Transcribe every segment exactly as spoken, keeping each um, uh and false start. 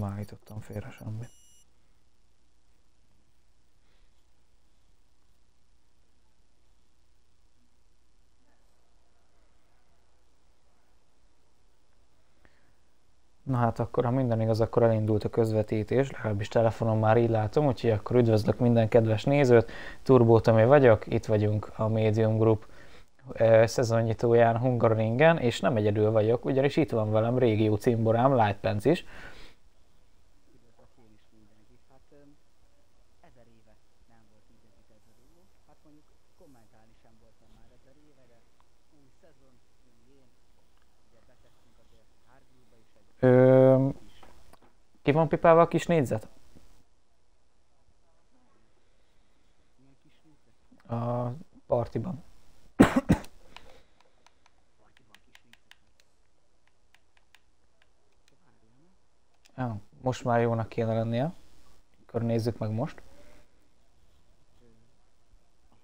állítottam félre semmit. Na hát akkor, ha minden igaz, akkor elindult a közvetítés, legalábbis telefonon már így látom, úgyhogy akkor üdvözlök minden kedves nézőt, Turbó Tomi vagyok, itt vagyunk a Medium Group eh, szezonnyitóján Hungaroringen, és nem egyedül vagyok, ugyanis itt van velem régió cimborám, Lightpants is. Üdvözlök én is mindenkit. Hát öm, ezer éve nem volt így ez itt ez a dolog. Hát mondjuk kommentálni sem voltam már ezer éve, de új szezon, új én. Ugye betettünk azért hárgulba is egy Ö, ki van pipálva a kis négyzet? ilyen kis négyzet. A partiban. Partiban kis négyzet. Várjál, ne? Ja, most már jónak kéne lennie. Akkor nézzük meg most. Ö, Aha.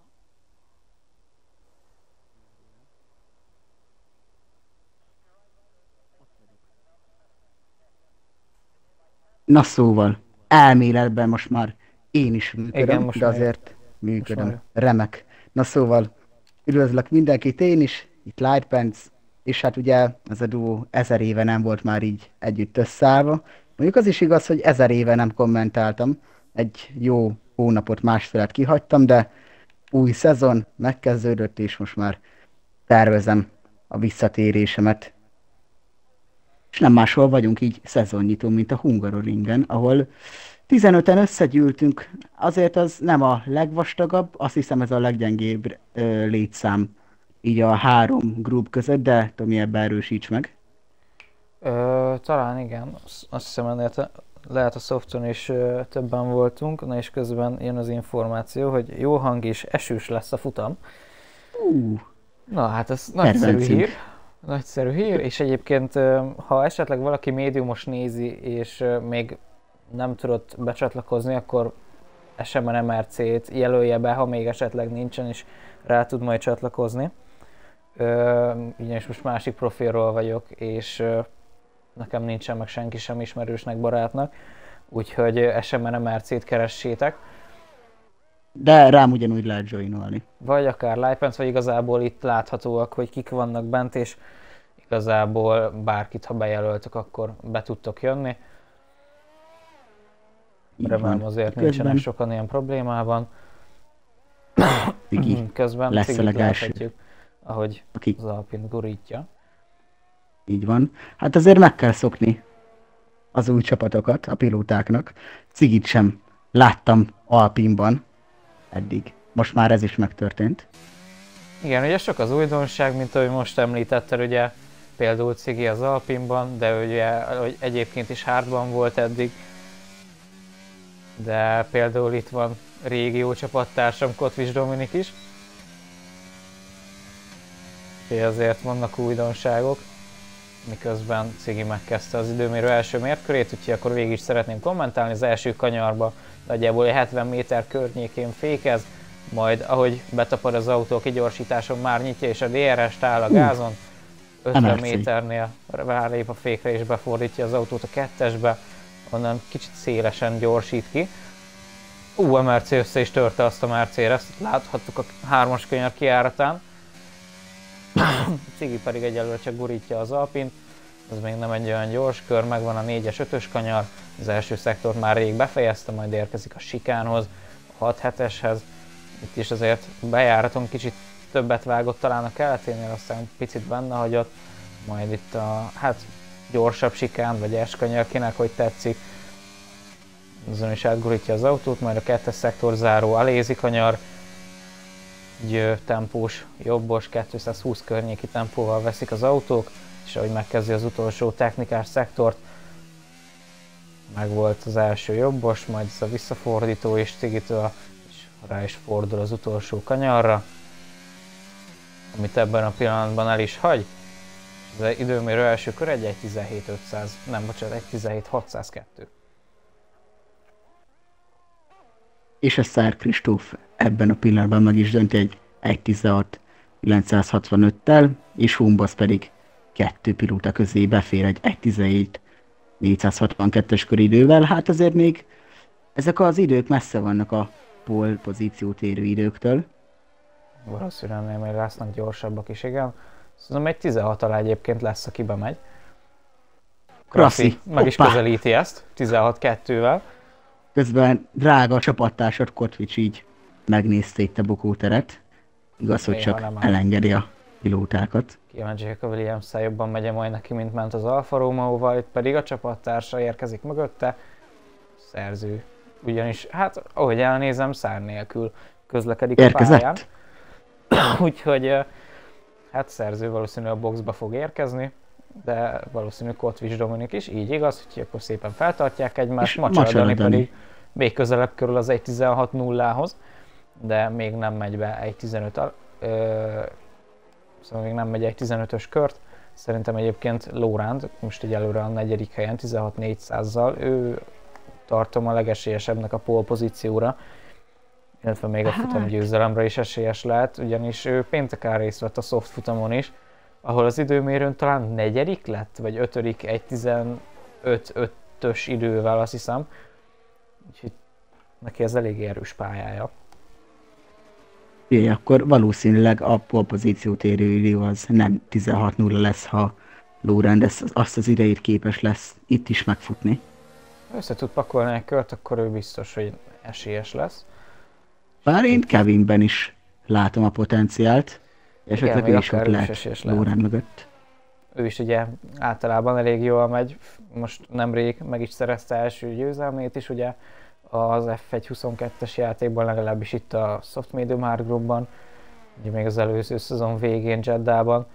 Ott vagyok. Na szóval, elméletben most már én is működöm, Igen, most de már- azért működöm. már- Remek. Na szóval, üdvözlök mindenkit én is, itt Lightpants, és hát ugye ez a duó ezer éve nem volt már így együtt összeállva. Mondjuk az is igaz, hogy ezer éve nem kommentáltam, egy jó hónapot, másfelet kihagytam, de új szezon megkezdődött, és most már tervezem a visszatérésemet. És nem máshol vagyunk így szezonnyitó, mint a Hungaroringen, ahol tizenöten összegyűltünk, azért az nem a legvastagabb, azt hiszem ez a leggyengébb ö, létszám így a három grup között, de Tomi, ebbe erősíts meg. Ö, talán igen, azt azt hiszem ennél te- lehet a softon is ö, többen voltunk, na és közben jön az információ, hogy jó hang és esős lesz a futam. Ú, Na hát ez nagyszerű Kedvencünk. hír. Nagyszerű hír, és egyébként ö, ha esetleg valaki médiumos nézi, és ö, még nem tudott becsatlakozni, akkor es em en em er cét jelölje be, ha még esetleg nincsen, és rá tud majd csatlakozni. Ö, ugyanis most másik profilról vagyok, és ö, nekem nincsen meg senki sem ismerősnek, barátnak, úgyhogy ö, es em en em er cét keressétek, de rám ugyanúgy lehet joinolni. vagy akár Lightpants, vagy igazából itt láthatóak, hogy kik vannak bent, és igazából bárkit, ha bejelöltök, akkor be tudtok jönni. Így Remélem van. azért Közben nincsenek sokan ilyen problémában. Cigi Közben lesz a Cigit legelső. láthatjuk, ahogy aki az Alpint gurítja. így van. Hát azért meg kell szokni az új csapatokat a pilótáknak. Cigit sem láttam Alpinban eddig. Most már ez is megtörtént. Igen, ugye sok az újdonság, mint ahogy most említetted, ugye például Cigi az Alpinban, de ugye hogy egyébként is hardban volt eddig. De például itt van régió csapattársam, Kotvics Dominik is. Úgyhogy azért vannak újdonságok, miközben Cigi megkezdte az időmérő első mérkörét, úgyhogy akkor végig is szeretném kommentálni. Az első kanyarba nagyjából hetven méter környékén fékez, majd ahogy betapad az autó, a kigyorsításon már nyitja, és a dé er es-t áll a gázon. ötven em er cé. méternél rálép a fékre és befordítja az autót a kettesbe, onnan kicsit szélesen gyorsít ki. Ú, em er cé össze is törte azt a Mercedes-t, láthattuk a hármas kanyar kijáratán. Cigi pedig egyelőre csak gurítja az Alpint, ez még nem egy olyan gyors kör, megvan a négyes, ötös kanyar, az első szektort már rég befejezte, majd érkezik a sikánhoz, a hat heteshez. Itt is azért bejáraton kicsit többet vágott talán a keleténél, aztán picit benne hagyott, majd itt a hát gyorsabb sikán, vagy S-kanyar, kinek hogy tetszik. Azon is átgurítja az autót, majd a kettes szektor záró Alézi kanyar, egy tempós, jobbos, kétszázhúsz környéki tempóval veszik az autók, és ahogy megkezdi az utolsó technikás szektort, meg volt az első jobbos, majd ez a visszafordító is Cigitől, és rá is fordul az utolsó kanyarra, amit ebben a pillanatban el is hagy. Az időmérő első kör egy egy tizenhét ötszáz, nem bocsánat, egy tizenhét hatszázkettő. És a Szár Kristóf ebben a pillanatban meg is dönti egy egy tizenhat kilencszázhatvanöttel, és Humbasz pedig kettő pilóta közé befér egy egy tizenhét négyszázhatvankettes köridővel, hát azért még ezek az idők messze vannak a pole pozíciót érő időktől. Valószínűleg még lesznek gyorsabbak is, igen. Szerintem egy tizenhat alá egyébként lesz, aki bemegy. Kraszi meg is közelíti ezt, tizenhat kettővel. Közben drága csapattársad Kotvics így megnézte itt a bukóteret. Igaz, hogy csak elengedi a pilótákat. Kíváncsiak a Williams-szel jobban megye majd neki, mint ment az Alfa Romeo-val, itt pedig a csapattársa érkezik mögötte. Szerző. Ugyanis, hát ahogy elnézem, szár nélkül közlekedik Érkezett? a pályán. Úgyhogy hát szerző valószínűleg a boxba fog érkezni, de valószínű Kotvics Dominik is, így igaz, hogy akkor szépen feltartják egymást, Macsara Dani pedig még közelebb körül az egy tizenhat nullához, de még nem megy be egy tizenöt, ö, szóval még nem megy egy tizenötös kört. Szerintem egyébként Lóránd most így előre a negyedik helyen tizenhat négyszázzal, ő tartom a legesélyesebbnek a pole pozícióra, illetve még a futamgyőzelemre is esélyes lehet, ugyanis ő pénteken részt vett a soft futamon is, ahol az időmérőn talán negyedik lett, vagy ötödik egy tizenöt ötös idővel, azt hiszem. Úgyhogy neki ez elég erős pályája. Igen, akkor valószínűleg a pole pozíciót érő idő az nem tizenhat nulla lesz, ha Lóránd azt az idejét képes lesz itt is megfutni. Össze tud pakolni egy kört, akkor ő biztos, hogy esélyes lesz. Bár én Kevinben is látom a potenciált, és esetleg ő is ott lehet Lóránd mögött. Ő is ugye általában elég jól megy, most nemrég meg is szerezte első győzelmét is ugye az ef egy huszonkettes játékban, legalábbis itt a Soft Medium Hard Groupban, ugye még az előző szezon végén Jeddában.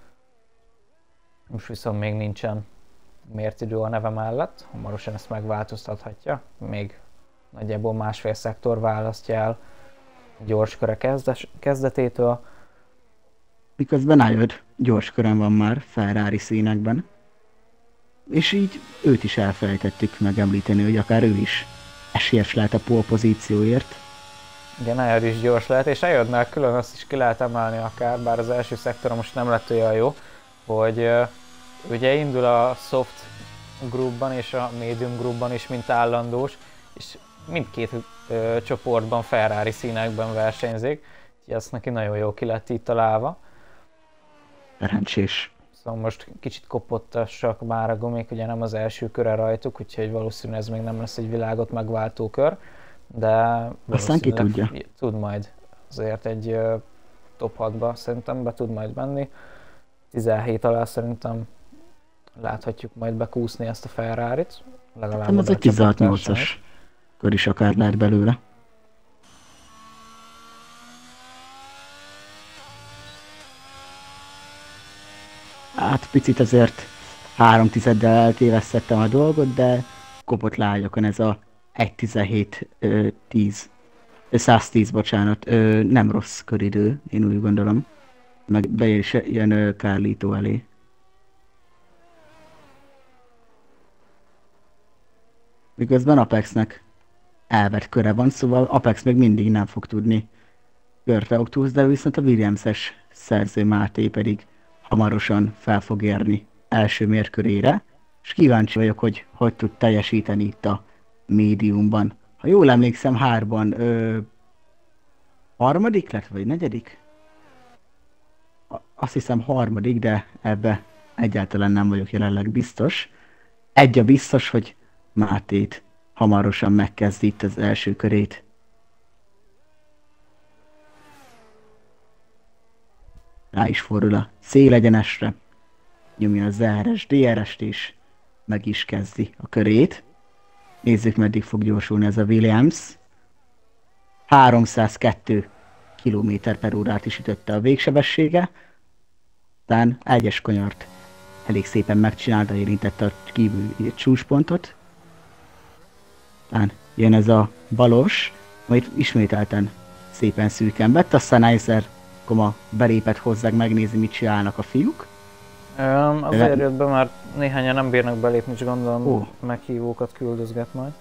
Most viszont még nincsen mért idő a neve mellett, hamarosan ezt megváltoztathatja, még nagyjából másfél szektor választja el a gyors köre kezdes, kezdetétől. Miközben Ayod gyors körön van már Ferrari színekben, és így őt is elfelejtettük megemlíteni, hogy akár ő is esélyes lehet a pole pozícióért. Igen, Ayod is gyors lehet, és Ayodnál külön azt is ki lehet emelni akár, bár az első szektora most nem lett olyan jó, hogy uh, ugye indul a soft groupban és a medium groupban is, mint állandós, és mindkét uh, csoportban Ferrari színekben versenyzik, úgyhogy ezt neki nagyon jó ki lett itt találva. Szerencsés. Szóval most kicsit kopottassak már a gumik, ugye nem az első köre rajtuk, úgyhogy valószínűleg ez még nem lesz egy világot megváltó kör, de aztán ki tudja. Tud majd azért egy uh, top hatba szerintem be tud majd menni. tizenhét alá szerintem láthatjuk majd bekúszni ezt a Ferrarit. Legalább hát ez egy tizenhat nyolcas kör is akár lehet belőle. Hát picit azért három tizeddel eltévesztettem a dolgot, de kopott lágyakon ez a egy tizenhét tíz, száz tíz, bocsánat, ö, nem rossz köridő, én úgy gondolom. Meg be is jön Carlito elé. Miközben Apexnek elvett köre van, szóval Apex még mindig nem fog tudni kört autózni, de viszont a Williams-es szerző Máté pedig hamarosan fel fog érni első mérkörére, és kíváncsi vagyok, hogy hogy tud teljesíteni itt a médiumban. Ha jól emlékszem, hárban ö, harmadik lett, vagy negyedik? Azt hiszem harmadik, de ebbe egyáltalán nem vagyok jelenleg biztos. Egy a biztos, hogy Mátét hamarosan megkezdi itt az első körét. Rá is fordul a célegyenesre, nyomja a zé er es, dé er es-t is, meg is kezdi a körét. Nézzük, meddig fog gyorsulni ez a Williams. háromszázkettő kilométer per órát is ütötte a végsebessége. Aztán egyes kanyart elég szépen megcsinálta, érintette a kívüli csúcspontot. Aztán jön ez a balos, majd ismételten szépen szűken vett, aztán egyszer koma belépett hozzá, megnézni, mit csinálnak a fiúk. Um, azért jött be, mert néhányan nem bírnak belépni, és gondolom oh. meghívókat küldözget majd.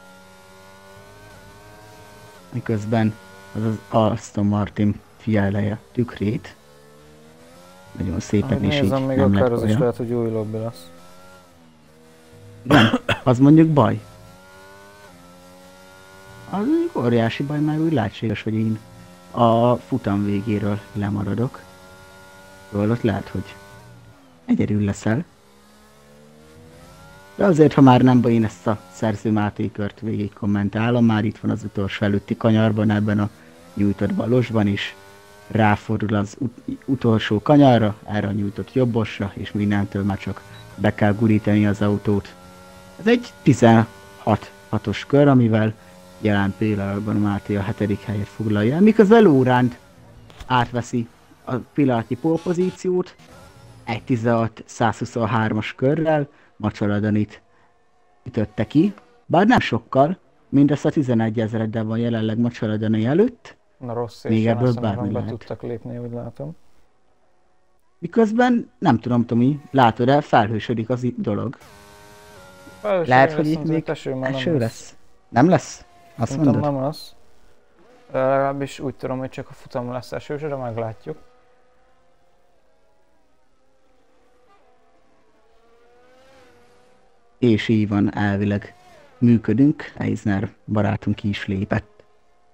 Miközben az, az Aston Martin figyelje tükrét. Nagyon szépen, és így nézem, még nem akár lett az is lehet, hogy új lobby lesz. Igen, az mondjuk baj. Az egy óriási baj, mert úgy lehetséges, hogy én a futam végéről lemaradok. Jól ott lehet, hogy egyedül leszel. De azért, ha már nem baj, én ezt a Szerző Máté kört végig kommentálom, már itt van az utolsó előtti kanyarban, ebben a nyújtott balosban is. Ráfordul az ut- utolsó kanyarra, erre a nyújtott jobbosra, és mindentől már csak be kell gurítani az autót. Ez egy tizenhat hatos kör, amivel jelen pillanatban Máté a hetedik helyet foglalja el, miközben Lóránd átveszi a pillanatnyi pólpozíciót egy tizenhat százhuszonhármas körrel, Macsala Danit ütötte ki, bár nem sokkal, mindössze tizenegy ezereddel van jelenleg Macsala Dani előtt. Na rossz, Még és ebből bármi bármi be lehet. tudtak lépni, úgy látom. Miközben, nem tudom, Tomi, látod-e, felhősödik az itt dolog. Valószínűleg Lehet, hogy lesz, itt azért még eső már nem eső lesz. Nem lesz? Azt Szerintem mondod? nem lesz. Ö, Legalábbis úgy tudom, hogy csak a futam lesz esős, de meglátjuk. És így van, elvileg működünk, Eisner barátunk ki is lépett.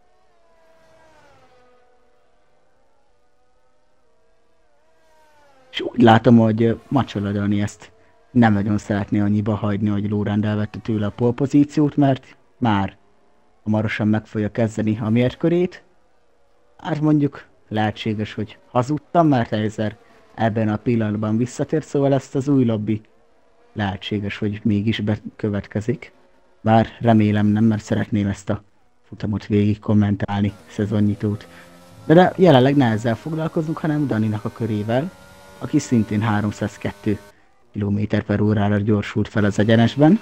És úgy látom, hogy Macsala Dani ezt nem nagyon szeretné annyiba hagyni, hogy Lóránd elvette tőle a polpozíciót, mert már hamarosan meg fogja kezdeni a mérkörét. Hát mondjuk lehetséges, hogy hazudtam, mert Eisner ebben a pillanatban visszatért, szóval ezt az új lobby lehetséges, hogy mégis bekövetkezik. Bár remélem nem, mert szeretném ezt a futamot végig kommentálni, szezonnyitót. De, de jelenleg ne ezzel foglalkozunk, hanem Daninak a körével, aki szintén háromszázkettő kilométer per órára gyorsult fel az egyenesben.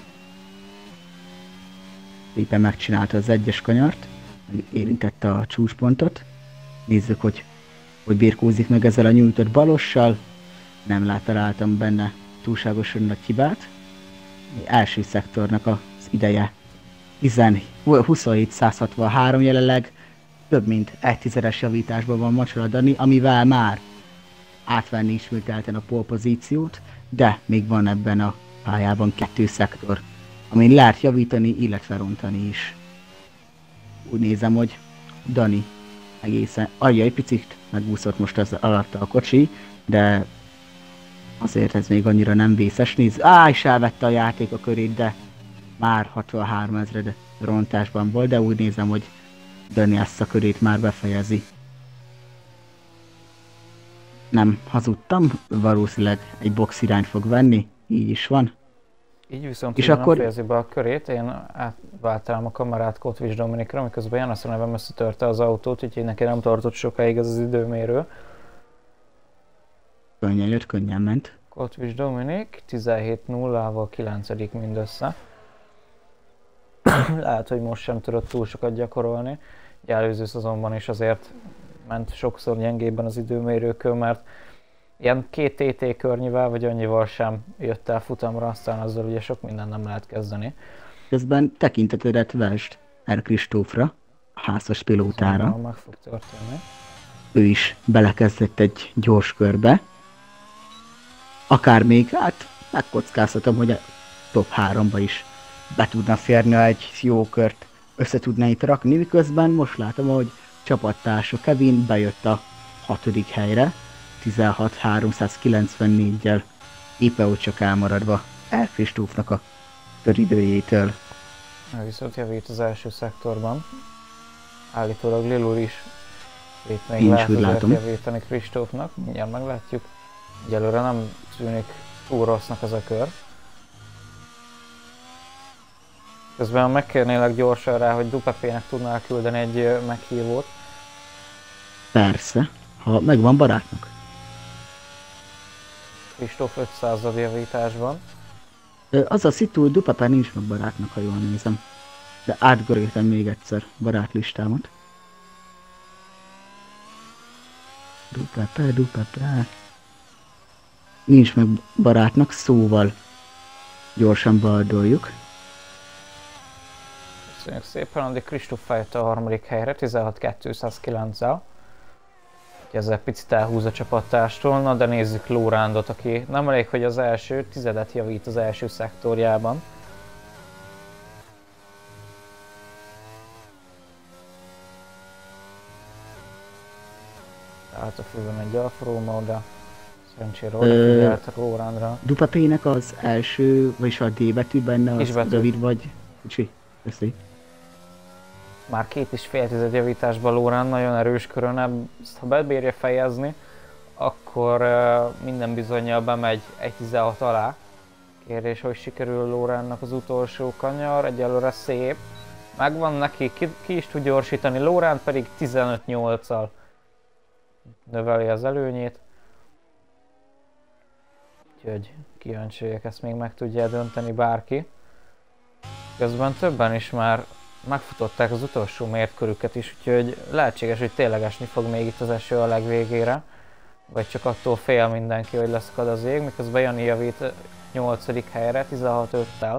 Éppen megcsinálta az egyes kanyart, érintette a csúcspontot. Nézzük, hogy hogy birkózik meg ezzel a nyújtott balossal. Nem látaláltam benne túlságosan nagy hibát. Első szektornak az ideje huszonhét százhatvanhárom, jelenleg több mint egy tizedes javításban van Macsala Dani, amivel már átvenni ismételten a polpozíciót, de még van ebben a pályában kettő szektor, amin lehet javítani, illetve rontani is. Úgy nézem, hogy Dani egészen, ajja, egy picit megúszott most az alatta a kocsi, de azért ez még annyira nem vészes. Nézd, á, is elvette a játék a körét, de már hatvanhárom ezred rontásban volt, de úgy nézem, hogy Dani ezt a körét már befejezi. Nem hazudtam, valószínűleg egy box irányt fog venni, így is van. Így viszont és akkor... akkor... nem fejezi be a körét, én átváltálom a kamerát Kotvics Dominikra, miközben János a nevem összetörte az autót, úgyhogy neki nem tartott sokáig ez az időmérő. Könnyen jött, könnyen ment. Kotvics Dominik tizenhét nullával kilencedik mindössze. Lehet, hogy most sem tudott túl sokat gyakorolni. Egy előző szezonban is azért ment sokszor gyengébben az időmérőkön, mert ilyen két té té környivel vagy annyival sem jött el futamra, aztán azzal ugye sok minden nem lehet kezdeni. Közben tekintetedet vesd R. Kristófra, a házas pilótára. Szóval meg fog történni. Ő is belekezdett egy gyors körbe. Akár még, hát megkockáztatom, hogy a top háromba is be tudna férni, egy jó kört össze tudna itt rakni, miközben most látom, hogy csapattársa Kevin bejött a hatodik helyre, tizenhat háromszázkilencvennégyel, éppen úgy csak elmaradva R. Kristófnak a köridőjétől. Ő viszont javít az első szektorban. Állítólag Lilur is itt még Én lehet is úgy azért látom. javítani Kristófnak, mindjárt meglátjuk. Egyelőre nem tűnik túl rossznak ez a kör. Közben megkérnélek gyorsan rá, hogy Dupepének tudnál küldeni egy ö, meghívót. Persze, ha megvan barátnak. Kristóf ötszázad javításban. Ö, Az a szitu, hogy Dupepe nincs meg barátnak, ha jól nézem. De átgöröltem még egyszer barátlistámat. Dupepe, Dupepe. Nincs meg barátnak, szóval gyorsan baldoljuk. Köszönjük szépen, addig Kristóf feljött a harmadik helyre, tizenhat kétszázkilenccel. Ezzel picit elhúz a csapattárstól, na de nézzük Lórándot, aki nem elég, hogy az első tizedet javít az első szektorjában. Hátrafüggön egy Alfa Romeo, de szerencsére odafigyelt Lórandra. Dupapének az első, vagyis a D betű benne, az Kisbetű. rövid vagy kicsi? Köszi. Már két és fél tized javításban Lórand nagyon erős körön, ezt ha bebírja fejezni, akkor uh, minden bizonnyal bemegy egy tizenhat alá. Kérdés, hogy sikerül Lórandnak az utolsó kanyar, egyelőre szép. Megvan neki, ki, ki is tud gyorsítani, Lórand pedig tizenöt nyolccal növeli az előnyét. Úgyhogy kíváncsi vagyok, ezt még meg tudja dönteni bárki. Közben többen is már megfutották az utolsó mért körüket is, úgyhogy lehetséges, hogy tényleg esni fog még itt az eső a legvégére. Vagy csak attól fél mindenki, hogy leszakad az ég, miközben Jani javít nyolcadik helyre, tizenhat öttel.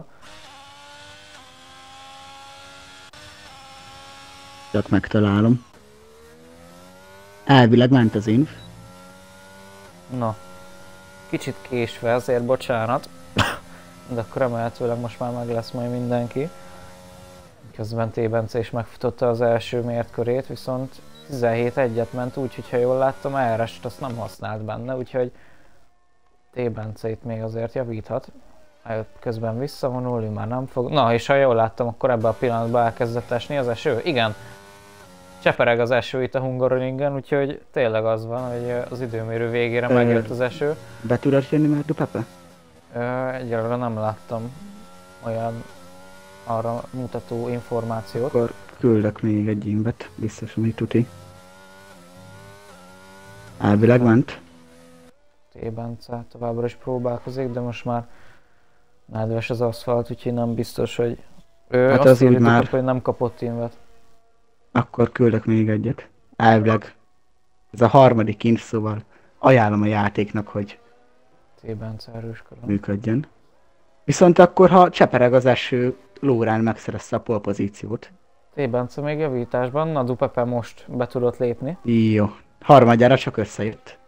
Csak megtalálom. Elvileg ment az inf. Na, kicsit késve, ezért bocsánat. De akkor remélhetőleg most már meg lesz majd mindenki. Közben T. Bence is megfutotta az első mért körét, viszont tizenhét egyet ment úgy, hogyha jól láttam, er est azt nem használt benne, úgyhogy T. Bence itt még azért javíthat. Közben visszavonul, ő már nem fog. Na, és ha jól láttam, akkor ebben a pillanatban elkezdett esni az eső. Igen, csepereg az eső itt a Hungaroringen, úgyhogy tényleg az van, hogy az időmérő végére megjött az eső. Be tudod jönni már Dupepe? Egyelőre nem láttam olyan arra mutató információt. Akkor küldök még egy invet, biztos, hogy tuti. Elvileg ment. T. Bence továbbra is próbálkozik, de most már nedves az aszfalt, úgyhogy nem biztos, hogy ő hát azt az írja, már... hogy nem kapott invet. Akkor küldök még egyet. Elvileg. Ez a harmadik inf, szóval ajánlom a játéknak, hogy T. Bence erős körön. működjön. Viszont akkor, ha csepereg az eső, Lórand megszerezte a pole pozíciót. T. Bence még javításban, na Dupepe most be tudott lépni. Jó. Harmadjára csak összejött.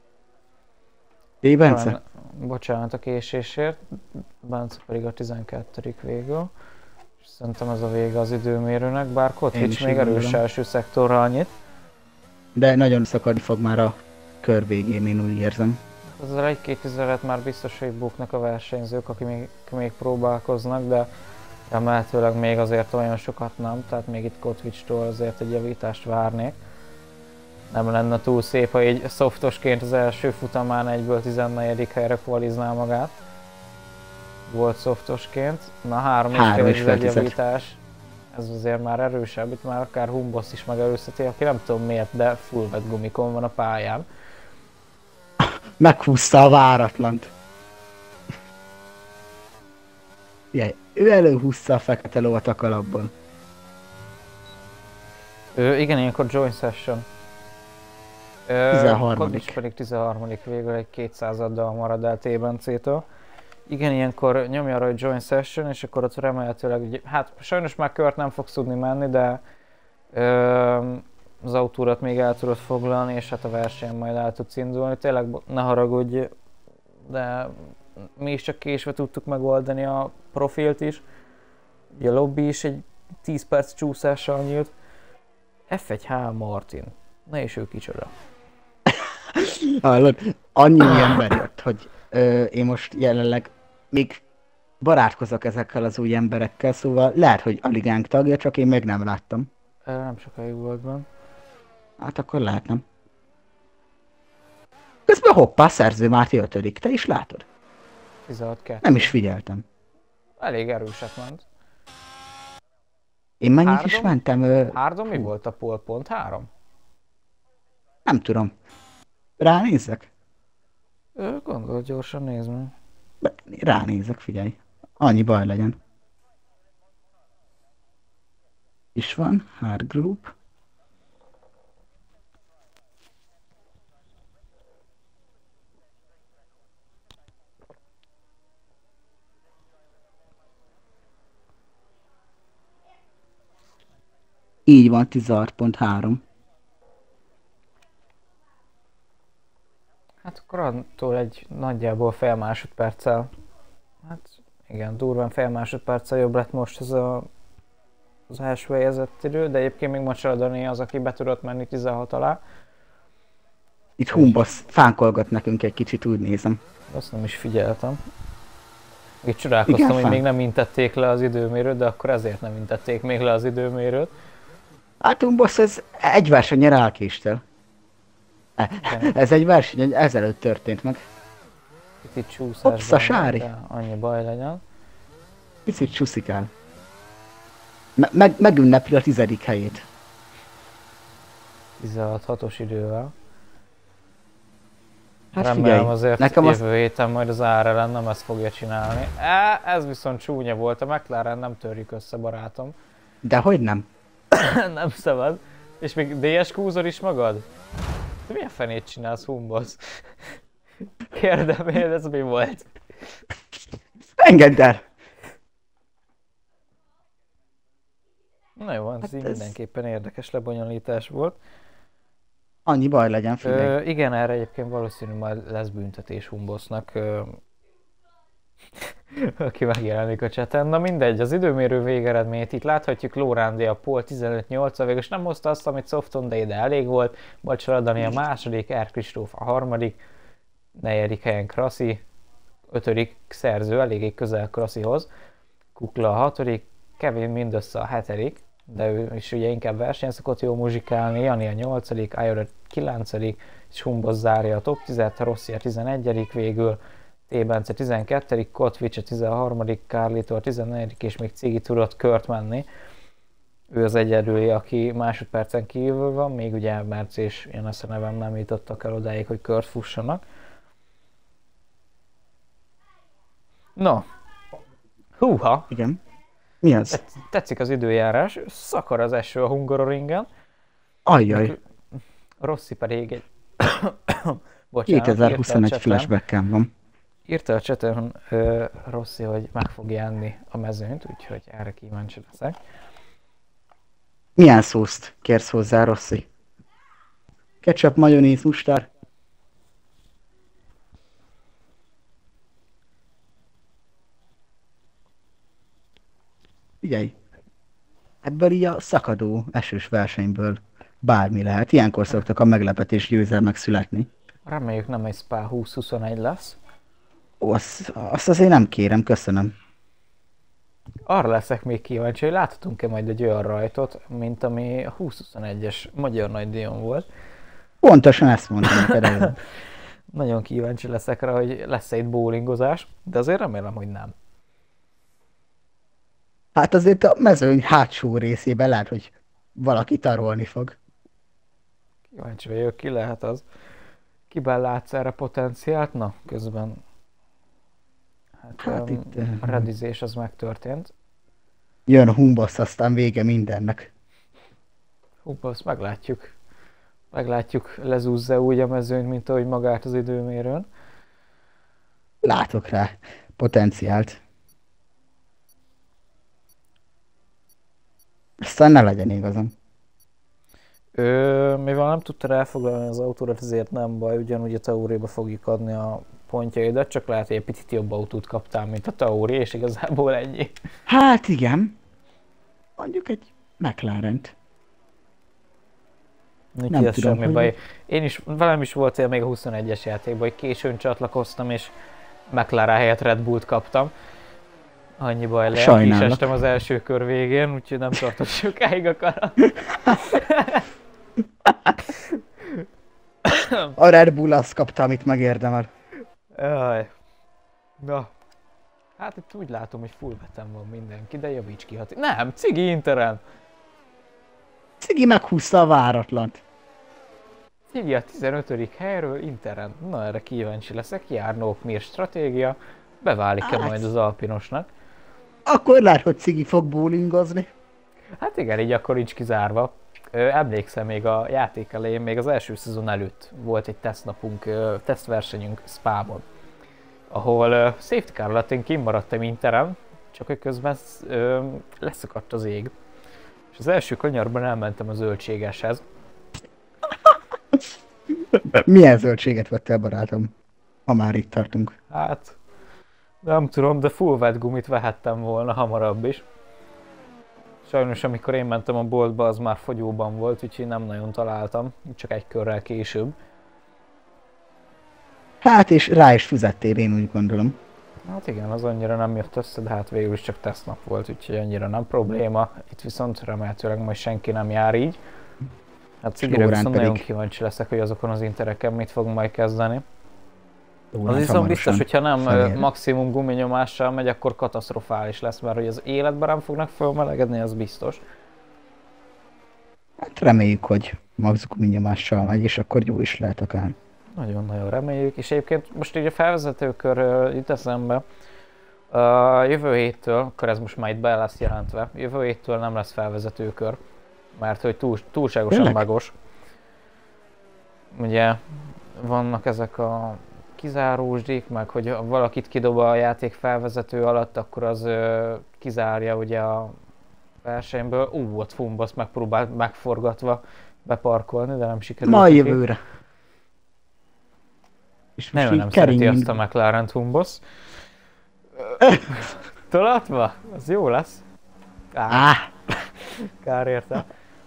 T. Bence? Talán, bocsánat a késésért, Bence pedig a tizenkettedik végül. És szerintem ez a vége az időmérőnek, bár Kotvics még erős első szektorral nyit. De nagyon szakadni fog már a kör végén, én úgy érzem. Ezzel egy-két tizedet már biztos, hogy buknak a versenyzők, akik még, még próbálkoznak, de remélhetőleg még azért olyan sokat nem, tehát még itt Kotvicstól azért egy javítást várnék. Nem lenne túl szép, ha így szoftosként az első futamán egyből tizennegyedik helyre kvaliznál magát. Volt szoftosként. Na három és fél javítás. Ez azért már erősebb, itt már akár Humbosz is megerősíti, aki nem tudom miért, de full wet gumikon van a pályán. Meghúzta a váratlant. Jaj, ő előhúzta a fekete lovat a kalapból. Ő, igen, ilyenkor join session. tizenharmadik pedig tizenharmadik végül egy kétszázaddal marad el T. Bencétől. Igen, ilyenkor nyomja arra, hogy join session, és akkor ott remélhetőleg, hát sajnos már kört nem fogsz tudni menni, de ö, az autórat még el tudod foglalni, és hát a versenyen majd el tudsz indulni. Tényleg ne haragudj, de mi is csak késve tudtuk megoldani a profilt is. Ugye a lobby is egy tíz perc csúszással nyílt. ef egy há Martin. Na és ő kicsoda. Hallod, annyi új ember jött, hogy ö, én most jelenleg még barátkozok ezekkel az új emberekkel, szóval lehet, hogy a ligánk tagja, csak én még nem láttam. Ö, nem sokáig volt benne. Hát akkor lehet nem. Közben hoppá, Szerző Márti ötödik, te is látod? tizenhat kettő. Nem is figyeltem. Elég erőset ment. Én mennyit Hárdom? is mentem? Ö... Hárdom mi volt a pole pont? Három? Nem tudom. Ránézzek? Ö, gondolj, gyorsan nézd meg. Be, ránézek, figyelj. Annyi baj legyen. Is van, Hard Group. Így van, tizenhat pont három. Hát akkor attól egy nagyjából fél másodperccel. Hát igen, durván fél másodperccel jobb lett most ez a, az első helyezett idő, de egyébként még Macsaradani az, aki be tudott menni tizenhat alá. Itt Humbosz fánkolgat nekünk egy kicsit, úgy nézem. Azt nem is figyeltem. Itt csodálkoztam, Igen, hogy fán. még nem intették le az időmérőt, de akkor ezért nem intették még le az időmérőt. Hát Humbosz, ez egy versennyel elkéstél. Igen. Ez egy verseny ezelőtt történt meg. Itt csúszás. Hopsz a sári. Annyi baj legyen. Picit csúszikál. Me meg megünnepli a tizedik helyét. tizenhat hatos idővel. Hát Remélem figyelj, azért nekem az... jövő héten majd az Árelen nem ezt fogja csinálni. E, ez viszont csúnya volt, a McLaren nem törjük össze, barátom. De hogy nem? Nem szabad. És még dé es kúzol is magad? Te milyen fenét csinálsz, Humbosz? Kérdem én, ez mi volt? Engedd el! Na jó, ez Hát így ez- mindenképpen érdekes lebonyolítás volt. Annyi baj legyen, figyelj. Ö, igen, erre egyébként valószínű majd lesz büntetés Humbosznak, ö, aki megjelenik a cseten. Na mindegy, az időmérő végeredményét itt láthatjuk. Lórándi a pole tizenöt nyolc, végül nem hozta azt, amit Softon, de ide elég volt. Bacsa Dani a második, R. Kristóf a harmadik, negyedik helyen Kraszi, ötödik szerző, eléggé közel Kraszihoz. Kukla a hatodik, Kevin mindössze a hetedik, de ő is ugye inkább versenyen szokott jól muzsikálni, Jani a nyolcadik, Ajor a kilencedik, és Humbosz zárja a top tízet, Rossi a tizenegyedik végül, T. Bence tizenkettedik, Kotvics a tizenharmadik, Carlito a tizennegyedik, és még Cigi tudott kört menni. Ő az egyedüli, aki másodpercen kívül van, még ugye Merci és Janesz a nevem nem jutottak el odáig, hogy kört fussanak. No, húha! Igen. Mi az? Tets- Tetszik az időjárás, szakar az eső a Hungaroringen, Ajjaj, Rossi pedig egy... Bocsánat, kétezer-huszonegy írta a chaten- flashback-kem van. Írta a chaten ö, Rossi, hogy meg fogja enni a mezőnyt, úgyhogy erre kíváncsi leszek. Milyen szószt kérsz hozzá, Rossi? Ketchup, majonéz, mustár? Figyelj, ebből így a szakadó esős versenyből bármi lehet. Ilyenkor szoktak a meglepetés győzelmek születni. Reméljük nem egy Spa húsz huszonegy lesz. Ó, azt, azt azért nem kérem, köszönöm. Arra leszek még kíváncsi, hogy láthatunk-e majd egy olyan rajtot, mint ami a húsz huszonegyes Magyar Nagydíjon volt. Pontosan ezt mondtam neked előbb. Nagyon kíváncsi leszek rá, hogy lesz-e itt bowlingozás, de azért remélem, hogy nem. Hát azért a mezőny hátsó részében lehet, hogy valaki tarolni fog. Kíváncsi vagyok, ki lehet az. Kiben látsz erre potenciált? Na, közben... Hát, Hát hát itt, um, eh, a redizés az megtörtént. Jön a Humbosz, aztán vége mindennek. Hú, azt meglátjuk. Meglátjuk, lezúzza úgy a mezőnyt, mint ahogy magát az időmérőn. Látok rá potenciált. Aztán ne legyen igazam. Ő, mivel nem tudta elfoglalni az autórat, ezért nem baj, ugyanúgy a Tauréba fogjuk adni a pontjaidat, csak lehet, hogy egy picit jobb autót kaptál, mint a Tauri, és igazából ennyi. Hát igen. Mondjuk egy McLaren-t. Úgyhogy ez tudom, semmi hogy- baj. Én is, velem is volt ilyen még a huszonegyes játékban, hogy későn csatlakoztam, és McLaren helyett Red Bullt kaptam. Annyi baj lehet, ki is Sajnálok. estem az első kör végén, úgyhogy nem tartott sokáig a karat. A Red Bull azt kapta, amit megérdemel. Jaj. Na. Hát itt úgy látom, hogy full beten van mindenki, de javíts ki hat. Nem, Cigi Interen! Cigi meghúzta a váratlant. Cigi a tizenötödik helyről Interen. Na erre kíváncsi leszek, Járnók Mir stratégia. Beválik-e Hát. majd az alpinosnak? Akkor lehet, hogy Cigi fog bowlingozni. Hát igen, így akkor nincs kizárva. Ö, emlékszem, még a játék elején, még az első szezon előtt volt egy tesztnapunk, ö, tesztversenyünk Spában, ahol ö, safety car alatt én kimaradtam Interen, csak hogy közben ö, leszakadt az ég. És az első kanyarban elmentem a zöldségeshez. Milyen zöldséget vettél, barátom? Ha már itt tartunk. Hát, nem tudom, de full wet gumit vehettem volna hamarabb is. Sajnos amikor én mentem a boltba, az már fogyóban volt, úgyhogy nem nagyon találtam, csak egy körrel később. Hát és rá is fizettél, én úgy gondolom. Hát igen, az annyira nem jött össze, de hát végül is csak tesztnap volt, úgyhogy annyira nem probléma. Itt viszont remélhetőleg majd senki nem jár így. Hát Cigire viszont pedig nagyon kíváncsi leszek, hogy azokon az intereken mit fog majd kezdeni. Az viszont biztos, hogyha nem felér. maximum guminyomással megy, akkor katasztrofális lesz, mert hogy az életben nem fognak fölmelegedni, az biztos. Hát reméljük, hogy max guminyomással megy, és akkor jó is lehet akár. Nagyon-nagyon reméljük, és egyébként most így a felvezetőkör jut eszembe, uh, jövő héttől, akkor ez most már itt be lesz jelentve, jövő héttől nem lesz felvezetőkör, mert hogy túl, túlságosan bagos. Ugye vannak ezek a kizárósdik, meg hogy valakit kidob a játék felvezető alatt, akkor az uh, kizárja ugye a versenyből. Ú, ott Fumbasz megpróbált megforgatva beparkolni, de nem sikerült. Ma jövőre. És nagyon nem szereti azt a McLaren Fumbasz. Tolatva? Az jó lesz. Kár, Kár érte.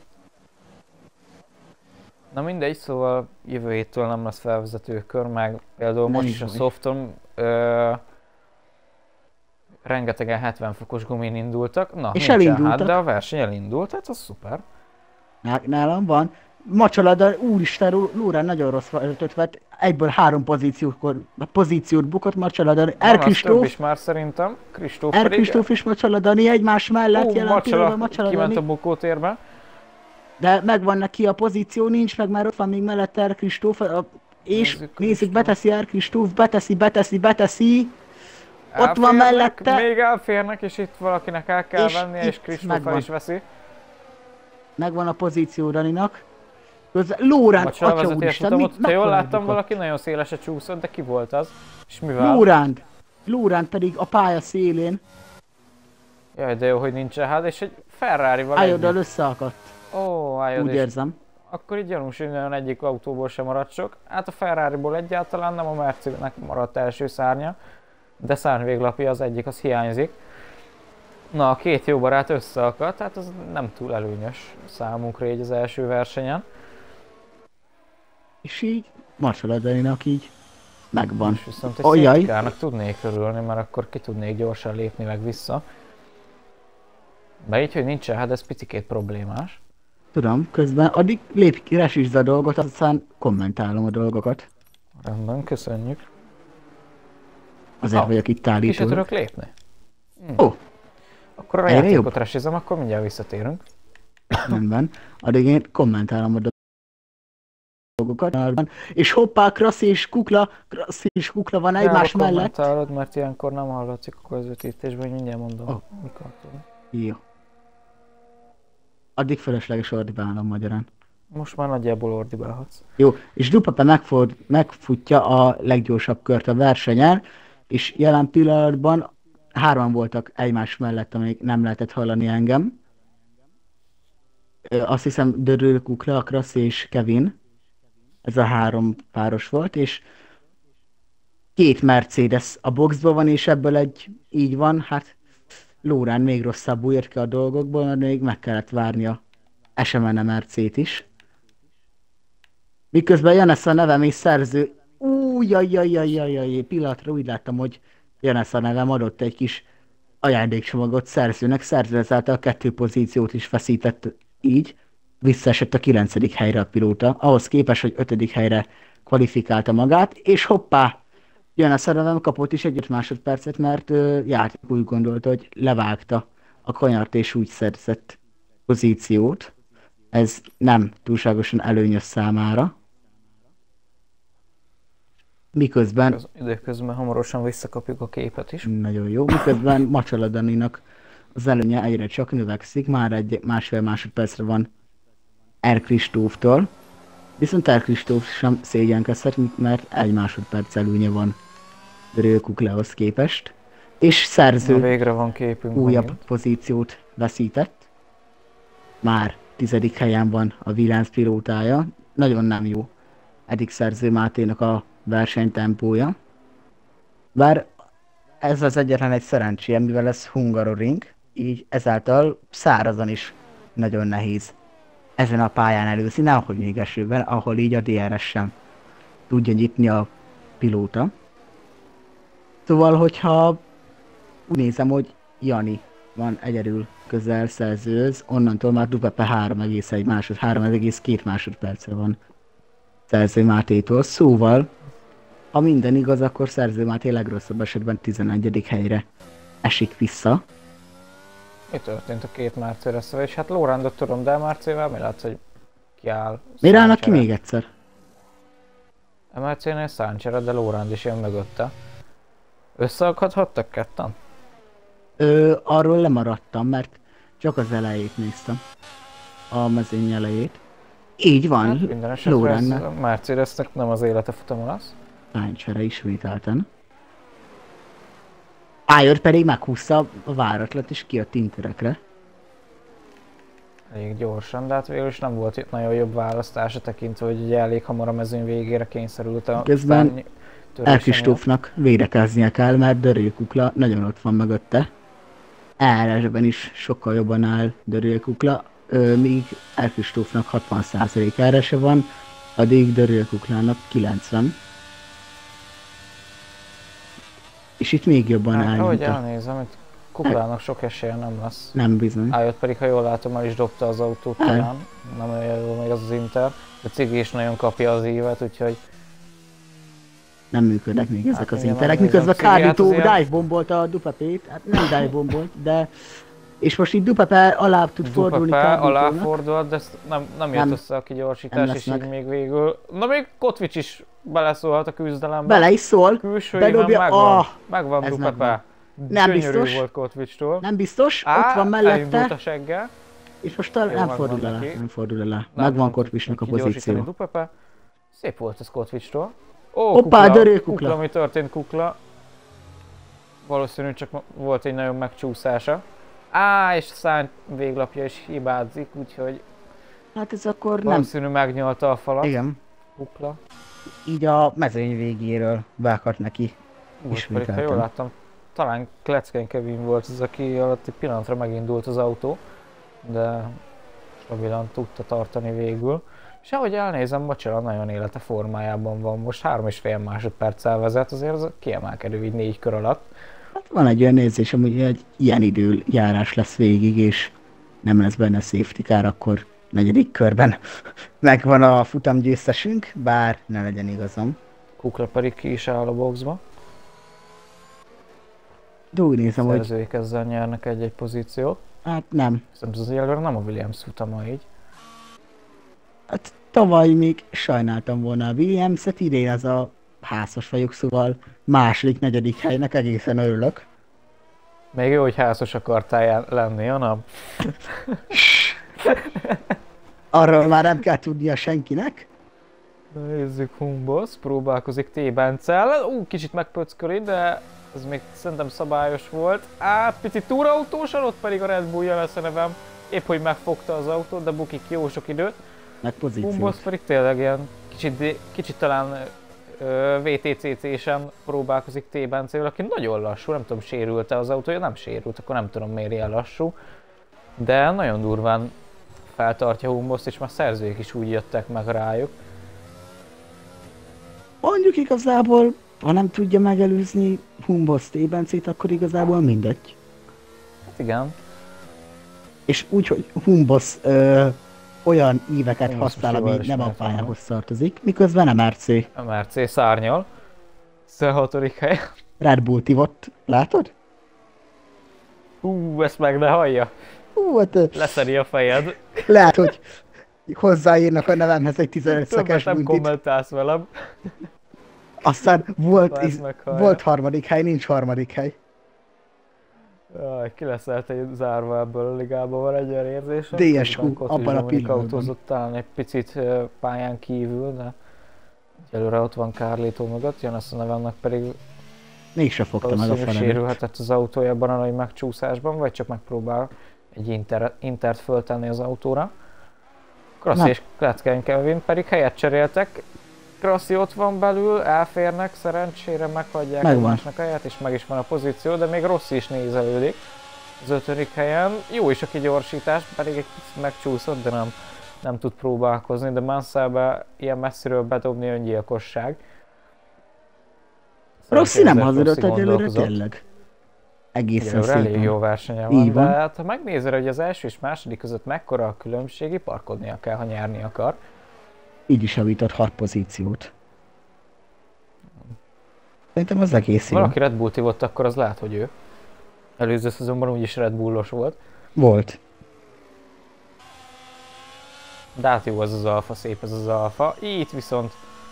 Na mindegy, szóval jövő héttől nem lesz felvezetőkör, meg például most is a Softon ö, rengetegen hetven fokos gumin indultak. Na, és elindultak. Hát, de a verseny elindult, hát az szuper. Nálam van. Macsalada, úristen, Lórán nagyon rossz ötöt vett, egyből három pozíciót, pozíciót bukott Macsalada. R. Kristóf is már szerintem. Kristóf R. Kristóf és Macsaladani egymás mellett uh, jelen pillanatban Macsaladani. Kiment a bukótérbe. De megvan neki a pozíció, nincs meg, már ott van még mellette R. Kristóf, és nézzük, nézzük beteszi R. Kristóf, beteszi, beteszi, beteszi. Elférnek, ott van mellette. Még elférnek, és itt valakinek el kell és vennie, és Kristóf is veszi. Megvan a pozíció Daninak. Lórán, atya úristen, mit ha jól láttam, valaki nagyon szélesre csúszott, de ki volt az? És mivel? Lórán, Lórán pedig a pálya szélén. Jaj, de jó, hogy nincs hát, és egy Ferrari-val Ájoddal összeakadt. Ó, Ájod. Úgy érzem. Akkor így gyanús, hogy nagyon egyik autóból sem maradt sok. Hát a Ferrari-ból egyáltalán nem, a Mercedes-nek maradt első szárnya. De szárnyvéglapja az egyik, az hiányzik. Na, a két jó barát összeakadt, hát az nem túl előnyös számunkra így az első versenyen. És így Macsaladaninak így megvan. És viszont egy szépkárnak tudnék örülni, mert akkor ki tudnék gyorsan lépni meg vissza. De így, hogy nincsen, hát ez picikét problémás. Tudom, közben addig lépj ki, resítsd a dolgot, aztán kommentálom a dolgokat. Rendben, köszönjük. Azért ah, vagyok itt állító. Ki se tudok lépni? Hm. Ó! Akkor a játékot resizem, akkor mindjárt visszatérünk. Rendben. Addig én kommentálom a dolgokat. És hoppá, Krasz és Kukla, Krasz és Kukla van egymás mellett. Kommentálod, mert ilyenkor nem hallatszik a közvetítésben, hogy mindjárt mondom. Oh. Mikor tudom. Jó. Addig felesleges ordibálom magyarán. Most már nagyjából ordibálhatsz. Jó, és Dupape megford, megfutja a leggyorsabb kört a versenyen, és jelen pillanatban hárman voltak egymás mellett, amíg nem lehetett hallani engem. Azt hiszem Dörül, Kukla, Krasz és Kevin. Ez a három páros volt, és két Mercedes a boxban van, és ebből egy így van, hát Lórán még rosszabbul jött ki a dolgokból, mert még meg kellett várni a es em en em er cét is. Miközben Janesz a nevem és szerző, újjajjajjajjajjaj, pillanatra úgy láttam, hogy Janesz a nevem adott egy kis ajándékcsomagot szerzőnek, szerző ezáltal a kettő pozíciót is feszített így, visszaesett a kilencedik helyre a pilóta, ahhoz képest, hogy ötödik helyre kvalifikálta magát, és hoppá, Janesz a nevem kapott is egy öt másodpercet, mert uh, játék úgy gondolta, hogy levágta a kanyart és úgy szerzett pozíciót. Ez nem túlságosan előnyös számára. Miközben... Az időközben hamarosan visszakapjuk a képet is. Nagyon jó. Miközben Macsaladaninak az előnye egyre csak növekszik. Már egy másfél másodpercre van R. Kristóftól. Viszont R. Kristóf sem szégyenkezhet, mert egy másodperc előnye van Dörül Kuklehoz képest. És szerző végre van képünk újabb megint. Pozíciót veszített. Már tizedik helyen van a Williams pilótája. Nagyon nem jó eddig Szerző Máténak a versenytempója. Bár ez az egyetlen egy szerencséje, mivel ez Hungaroring, így ezáltal szárazon is nagyon nehéz ezen a pályán előzni, nehogy még esőben, ahol így a dé er es sem tudja nyitni a pilóta. Szóval, hogyha úgy nézem, hogy Jani van egyedül közel szerzőhöz, onnantól már Dupepe három egész egy másod, három egész két másodpercre van Szerző Mátétól. Szóval, ha minden igaz, akkor Szerző Máté legrosszabb esetben tizenegyedik helyre esik vissza. Mi történt a két Márcér össze? És hát Lórándot tudom, de Márcével mi látsz, hogy kiáll? Miért állnak ki még egyszer? A Márcénél Száncsere, de Lóránd is jön mögötte. Összeakadhattak ketten? Ö, arról lemaradtam, mert csak az elejét néztem. A mezőny elejét. Így van, Hát minden esetre Lóránnak. a Mercedesnek nem az élete futama lesz. Száncsere ismételten. Ájör pedig meghúzta a váratlat és kijött interekre. Elég gyorsan, de hát végül is nem volt itt nagyon jobb választása tekintve, hogy ugye elég hamar a mezőny végére kényszerült a Közben szárny törése Elkristófnak védekeznie kell, mert Dörőkukla nagyon ott van mögötte. Elresben is sokkal jobban áll Dörőkukla, míg Elkristófnak hatvan százalék errese van, addig Dörőkuklának kilencven. És itt még jobban miatt. áll, Hát, ahogy mint a... elnézem, itt Kuklának sok esélye nem lesz. Nem bizony. Ájött pedig, ha jól látom, el is dobta az autót El. talán. Nem olyan jól még az az Inter. De Cigi is nagyon kapja az évet, úgyhogy Nem működnek még ezek Hát az igen, interek, megnézem, miközben Cigi, hát Kárdító azért- dive bombolta a Dupepét, hát nem dive bombolt, de... És most itt Dupepe alá tud fordulni Dupepe Kárdítónak. aláfordult, de ezt nem, nem jött Nem. össze a kigyorsítás, Nem és lesz így meg. még végül... Na még Kotvics is beleszólhat a küzdelembe. Bele is szól, Külsőiben bedobja- megvan, Ah, megvan ez Dupepe. megvan. Nem Gyönyörű biztos. volt Kotvicstól. nem biztos, Á, ott van elindult mellette, a seggel. és most talán Jó, nem megvan fordul el, neki. nem fordul el. Nem Megvan tudta Kotvicsnak a kigyorsítani pozíció. Dupepe. Szép volt ez Kotvicstól. Ó, Hoppá, Kukla, dörő Kukla. Kukla, mi történt Kukla? Valószínű csak ma- volt egy nagyon megcsúszása. Á, és Szán véglapja is hibázik, úgyhogy Hát ez akkor nem. valószínű megnyalta a falat. Igen, Kukla. így a mezőny végéről beakadt neki. Úgy pedig, ha jól Ismételten. láttam, talán Klecken Kevin volt az, aki alatt egy pillanatra megindult az autó, de stabilan tudta tartani végül. És ahogy elnézem, Macsela nagyon élete formájában van, most három és fél másodperccel vezet, azért az kiemelkedő így négy kör alatt. Hát van egy olyan érzésem, hogy egy ilyen időjárás lesz végig, és nem lesz benne safety car, akkor negyedik körben megvan a futamgyőztesünk, bár ne legyen igazam. Kukla pedig ki is áll a boxba. De úgy nézem, hogy Szerzőik ezzel nyernek egy-egy pozíciót. hát nem. Szerintem ez egyelőre nem a Williams futama így. Hát tavaly még sajnáltam volna a Williams-et, idén ez a házas vagyok, szóval második, negyedik helynek egészen örülök. Még jó, hogy házas akartál jel- lenni, hanem? Arról már nem kell tudnia senkinek. Nézzük, Humbosz próbálkozik T-Bencel. Ú, kicsit megpöcköli, de ez még szerintem szabályos volt. Á, picit túrautósan, ott pedig a Red Bull jön a nevem. Épp hogy megfogta az autót, de bukik jó sok időt. Meg pozíciót. Humbosz pedig tényleg ilyen kicsit, kicsit talán ö, vé té cé cé-sen próbálkozik T-Bencével, aki nagyon lassú, nem tudom, sérült-e az autója, nem sérült, akkor nem tudom, miért ilyen lassú. De nagyon durván feltartja Humboszt, és már szerzők is úgy jöttek meg rájuk. Mondjuk igazából, ha nem tudja megelőzni Humbosz T-Bencét, akkor igazából mindegy. Hát igen, És úgy, hogy Humbosz ö, olyan íveket Humbosz használ, most ami jól nem a ismertem, pályához tartozik, miközben em er cé. a Mercedes szárnyal. hatodik hely. Red Bull tivott, látod? Hú, ezt meg ne hallja. Hú, hát ö, Leszedi a fejed. lehet, hogy hozzáírnak a nevemhez egy tizenöt Többet szekes nem buntit. kommentálsz velem. Aztán volt, Ha is, ezt meghallja. volt harmadik hely, nincs harmadik hely. Jaj, ki leszel egy zárva ebből a ligában, van egy olyan érzésem. dé es kú Közben Kotvics abban a Dominik pillanatban. autózott talán egy picit ö, pályán kívül, de egyelőre ott van Carlito mögött, jön azt a nevennek pedig Mégse fogta meg a valószínűleg felelőt. sérülhetett az autója ebben a nagy megcsúszásban, vagy csak megpróbál egy inter, intert föltenni az autóra. Krassi Na. és Klecken Kevin pedig helyet cseréltek. Krassi ott van belül, elférnek, szerencsére meghagyják Megvan. egymásnak a helyet, és meg is van a pozíció, de még Rossi is nézelődik az ötödik helyen. Jó is a kigyorsítás, pedig egy kicsit megcsúszott, de nem, nem tud próbálkozni, de Mansellbe ilyen messziről bedobni öngyilkosság. Rossi nem Szerencsére hazudott Rossi egyelőre gondolkozott. tényleg. Egészen Egyelőre elég szépen. jó versenye Így van, van. de hát ha megnézed, hogy az első és második között mekkora a különbség, iparkodnia kell, ha nyerni akar. Így is javított hat pozíciót. Szerintem az egész jó. Valaki Red Bull-t ivott, akkor az lehet, hogy ő. Előző szezonban úgyis Red Bullos volt. Volt. De hát jó az az alfa, szép ez az alfa. Itt viszont...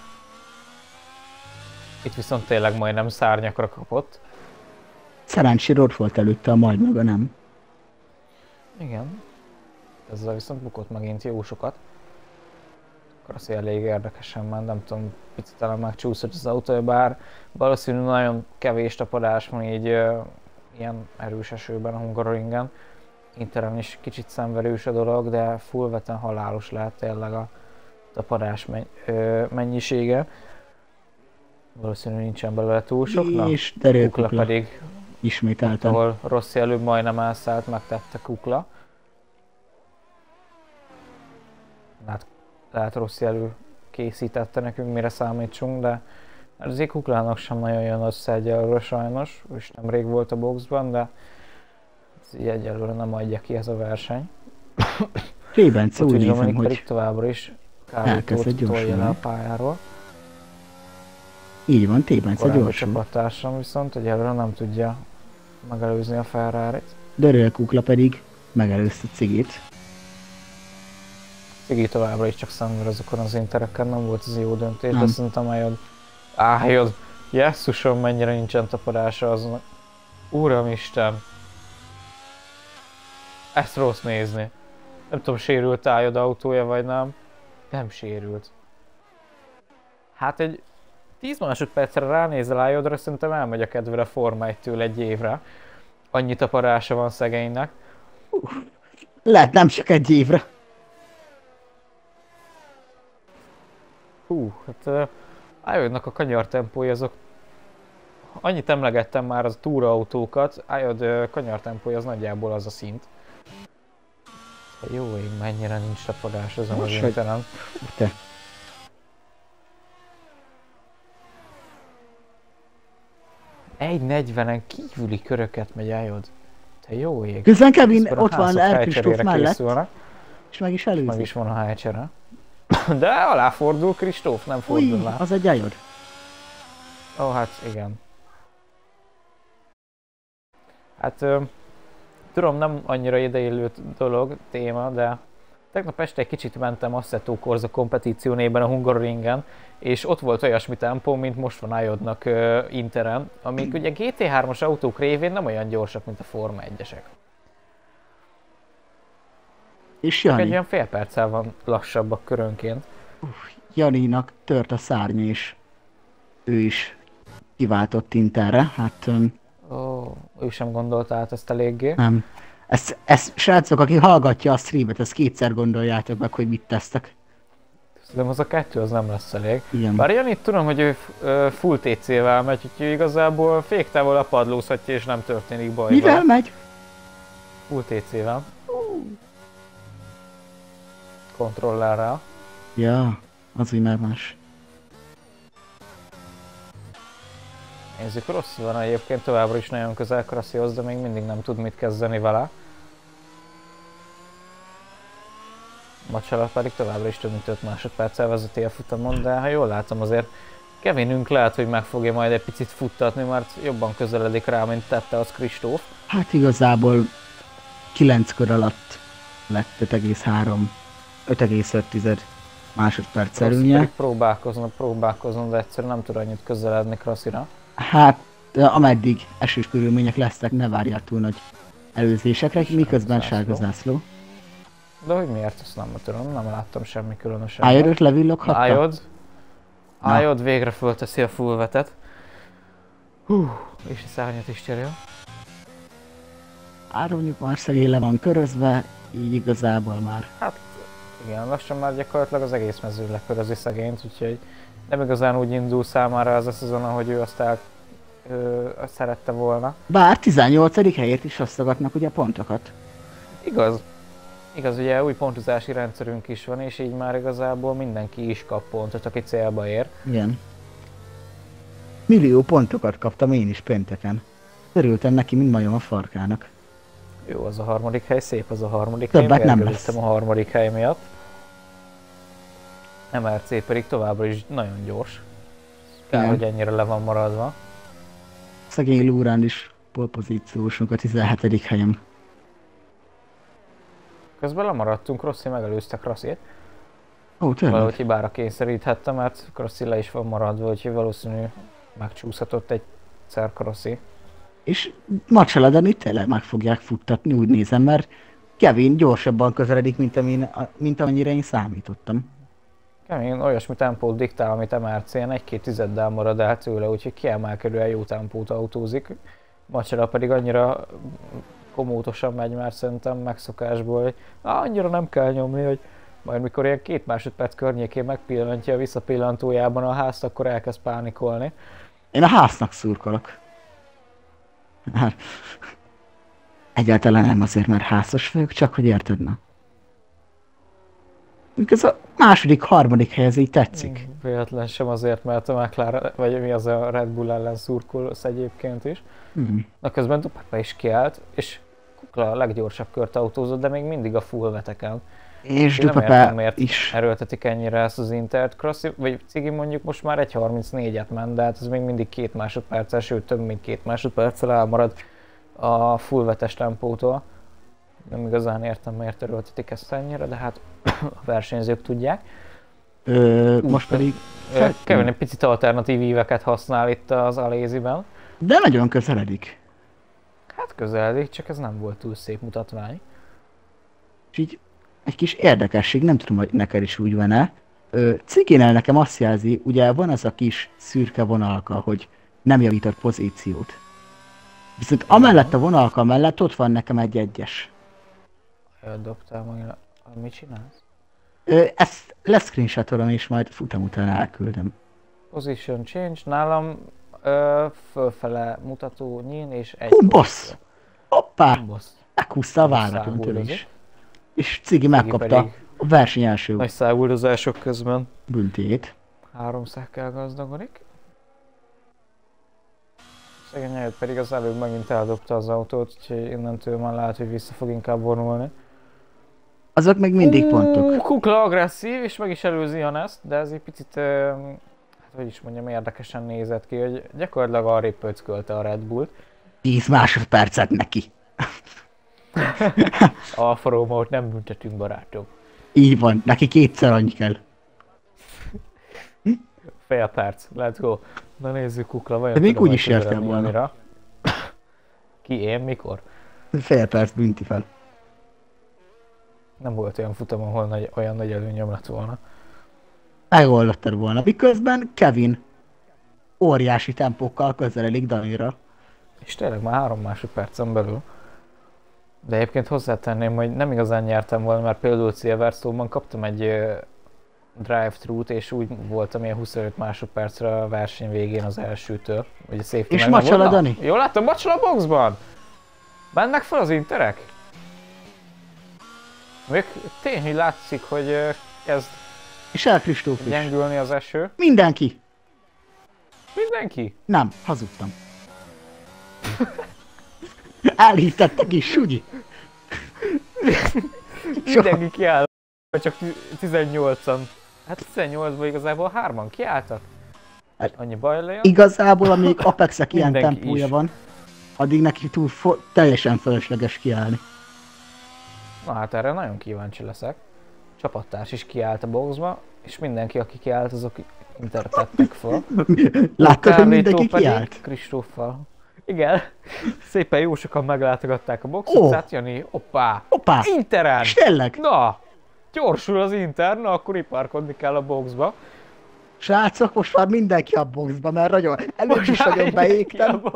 Itt viszont tényleg majdnem szárnyakra kapott. Szerencsére ott volt előtte a majd maga nem. Igen. Ezzel viszont bukott megint jó sokat. Akkor az elég érdekesen ment, nem tudom, picit talán megcsúszott az autója, bár valószínűleg nagyon kevés tapadás van így uh, ilyen erős esőben a Hungaroringen. Interen is kicsit szenvedős a dolog, de fullveten halálos lehet tényleg a tapadás menny ö, mennyisége. Valószínűleg nincsen belőle túl sok. Na, És derül Kukla Kukla. pedig, Ismételten. ahol Rossi előbb majdnem elszállt, megtette Kukla. Hát, lehet Rossi elő készítette nekünk, mire számítsunk, de azért Kuklának sem nagyon jön össze egyelőre sajnos, ő is nemrég volt a boxban, de ez így egyelőre nem adja ki ez a verseny. Rébence úgy nézem, hogy hogy pedig továbbra is elkezdett kávétót tolja le a gyorsulni. pályáról. így van, Rébence Korábbi gyorsul. csapattársam viszont egyelőre nem tudja megelőzni a Ferrarit. Derül Kukla pedig megelőzte Cigit. Cigi továbbra is csak szenved azokon az intereken, nem volt ez jó döntés, Nem. de szerintem eljön. Ájod! Jesszusom, mennyire nincsen tapadása aznak. Uramisten! Ezt rossz nézni. Nem tudom, sérült Ájod autója vagy nem. Nem sérült. Hát egy tíz másodpercre ránézel Ájodra, szerintem elmegy a kedvére Forma egytől egy évre. Annyi tapadása van szegénynek. Lehet nem csak egy évre. Hú, hát uh, Ájodnak a kanyartempója azok... Annyit emlegettem már az túraautókat, Ájod uh, kanyartempója az nagyjából az a szint. Jó ég, mennyire nincs tapadás azon az Most, hogy- interen. Te. egy negyvenen kívüli köröket megy Ájod. Te jó ég. Közben Kevin Közben a ott van házak El helycserére Kristóf mellett, készülnek, és meg is Meg előzi. is van a helycsere. De aláfordul Kristóf, nem fordul Új, le. az egy Ájod. Ó, hát igen. Hát ö, tudom, nem annyira ideillő dolog, téma, de tegnap este egy kicsit mentem Assetto Corsa kompetíciónében a Hungaroringen, és ott volt olyasmi tempó, mint most van Ájodnak ö, Interen, amik ugye gé té hármas autók révén nem olyan gyorsak, mint a Forma egyesek. És Csak egy Jani. olyan fél perccel van lassabbak körönként. Janinak tört a szárnya is. Ő is kiváltott Interre. Hát öm, Ó, ő sem gondolta át ezt eléggé. nem. Ezt, ezt, srácok, aki hallgatja a streamet, ezt kétszer gondoljátok meg, hogy mit tesztek. Szerintem az a kettő az nem lesz elég. Igen. Bár Janit tudom, hogy ő ö, full té cével megy, úgyhogy igazából féktávol lepadlózhatja és nem történik baj. Mivel vele. megy? Full té cével. Kontrollerrel. Ja, az úgy már más. Nézzük, rossz van egyébként, továbbra is nagyon közel Krassihoz, de még mindig nem tud mit kezdeni vele. Macsala pedig továbbra is több mint öt másodperccel vezeti a futamon, de ha jól látom azért Kevinünk lehet, hogy meg fogja majd egy picit futtatni, mert jobban közeledik rá, mint tette az Kristóf. Hát igazából kilenc kör alatt lett öt egész három, öt egész öt másodperc Krassi előnye. pedig próbálkozna, próbálkozna, de egyszerűen nem tud annyit közeledni Krassira. Hát ameddig esős körülmények lesznek, ne várjál túl nagy előzésekre, miközben Sárga sárga zászló. De hogy miért, azt nem tudom, nem láttam semmi különösen. Ájodot levilloghatta? Ájod. Na. Ájod végre fölteszi a fullvetet. Hú, és a szárnyat is cserél. Áronjuk már szegény le van körözve, így igazából már. Hát igen, lassan már gyakorlatilag az egész mező lekörözi szegényt, úgyhogy nem igazán úgy indul számára ez a szezon, ahogy ő azt el, ö, azt szerette volna. Bár tizennyolcadik helyért is osztogatnak ugye pontokat. Igaz. Igaz, ugye új pontozási rendszerünk is van, és így már igazából mindenki is kap pontot, aki célba ér. Igen. Millió pontokat kaptam én is pénteken. Örültem neki, mint majom a farkának. Jó, az a harmadik hely, szép az a harmadik Többet hely. nem Mérgelődtem lesz. a harmadik hely miatt. em er cé pedig továbbra is nagyon gyors. Kár, Igen. hogy ennyire le van maradva. Szegény Lúrán is polpozíciósunk a tizenhetedik helyen. Közben lemaradtunk, Rossi megelőzte Krasszit. Ó, tényleg. Valahogy hibára kényszeríthettem, mert Krossi le is van maradva, úgyhogy valószínű megcsúszhatott egyszer Krossi. És Macsaladani tényleg meg fogják futtatni, úgy nézem, mert Kevin gyorsabban közeledik, mint, amin, mint amennyire én számítottam. Kemény olyasmi tempót diktál, amit em er cén egy-két tizeddel marad el tőle, úgyhogy kiemelkedően jó tempót autózik. Macsala pedig annyira komótosan megy már szerintem megszokásból, hogy á, annyira nem kell nyomni, hogy majd mikor ilyen két másodperc környékén megpillantja a visszapillantójában a házt, akkor elkezd pánikolni. Én a háznak szurkolok. Hát, egyáltalán nem azért, mert házas vagyok, csak hogy érted, na. Ez a második, harmadik hely, ez így tetszik. Véletlen sem azért, mert a McLaren, vagy mi az a Red Bull ellen szurkolsz egyébként is. Mm. Na közben Dupapa is kiállt, és Kukla a leggyorsabb kört autózott, de még mindig a full veteken. És Én nem értem, Dupapa miért is. erőltetik ennyire ezt az Intert. Crossi, vagy Cigi mondjuk most már egy harmincnégyet ment, de hát ez még mindig két másodperccel, sőt több mint két másodperccel elmarad a full vetes tempótól. Nem igazán értem, miért erőltetik ezt ennyire, de hát a versenyzők tudják. Ö, most pedig... Ö, Kevin egy picit alternatív íveket használ itt az Aléziben. De nagyon közeledik. Hát közeledik, csak ez nem volt túl szép mutatvány. És így egy kis érdekesség, nem tudom, hogy neked is úgy van-e. Ö, Ciginél nekem azt jelzi, ugye van ez a kis szürke vonalka, hogy nem javított pozíciót. Viszont amellett a vonalka mellett ott van nekem egy egyes. Eldobtál majd, mit csinálsz? Ö, ezt leszcreenshotolom és majd futam után elküldöm. Position change, nálam ö, fölfele mutató nyíl és egy... Hú, boss! Hoppá! Boss. Meghúzta a Nagy vállaton tőle száguldozik. is. És Cigi megkapta pedig a verseny első Nagy száguldozások közben büntéjét. három szákkel gazdagodik. Szegény előtt pedig az előbb megint eldobta az autót, úgyhogy innentől már lehet, hogy vissza fog inkább vonulni. Azok még mindig Ú, pontok. Kukla agresszív, és meg is előzi Janest, de ez egy picit, ö, hát hogy is mondjam, érdekesen nézett ki, hogy gyakorlatilag arrébb pöckölte a Red Bullt. tíz másodpercet neki. Alfa Romeo-t nem büntetünk, barátom. Így van, neki kétszer annyi kell. Fél perc, let's go. Na nézzük, Kukla, vajon De még tudom, úgy is hogy értem közeledni volna. Janira? Ki, én, mikor? Fél perc bünti fel. Nem volt olyan futam, ahol nagy, olyan nagy előnyöm lett volna. Megoldottad volna. Miközben Kevin óriási tempókkal közeledik Danira. És tényleg már három másodpercen belül. De egyébként hozzátenném, hogy nem igazán nyertem volna, mert például Silverstone-ban kaptam egy uh, drive-thru-t, és úgy voltam ilyen huszonöt másodpercre a verseny végén az elsőtől. Ugye safety És meg nem Macsala volt. Na, Dani? Jól láttam, Macsala boxban! Mennek fel az interek? Még tény, hogy látszik, hogy uh, kezd És El Kristóf is. gyengülni az eső. Mindenki. Mindenki? Nem, hazudtam. Elhívtettek is, Sugyi. Mindenki kiáll, vagy csak tizennyolcan. Hát tizennyolcban igazából hárman kiálltak. Hát, Annyi baj legyen. Igazából, amíg Apexek ilyen Mindenki tempója is. van, addig neki túl fo- teljesen fölösleges kiállni. Na hát erre nagyon kíváncsi leszek. Csapattárs is kiállt a boxba, és mindenki, aki kiállt, azok intertettek fel. Láttad, hogy mindenki Carlito pedig kiállt? Kristóffal. Igen. Szépen jó sokan meglátogatták a Ó. boxot, hát Jani, hoppá! Hoppá! Interen! És tényleg? Na! Gyorsul az Inter, na akkor iparkodni kell a boxba. Srácok, most már mindenki a boxba, mert nagyon, előbb is nagyon Mindenki a beégtem. boxba.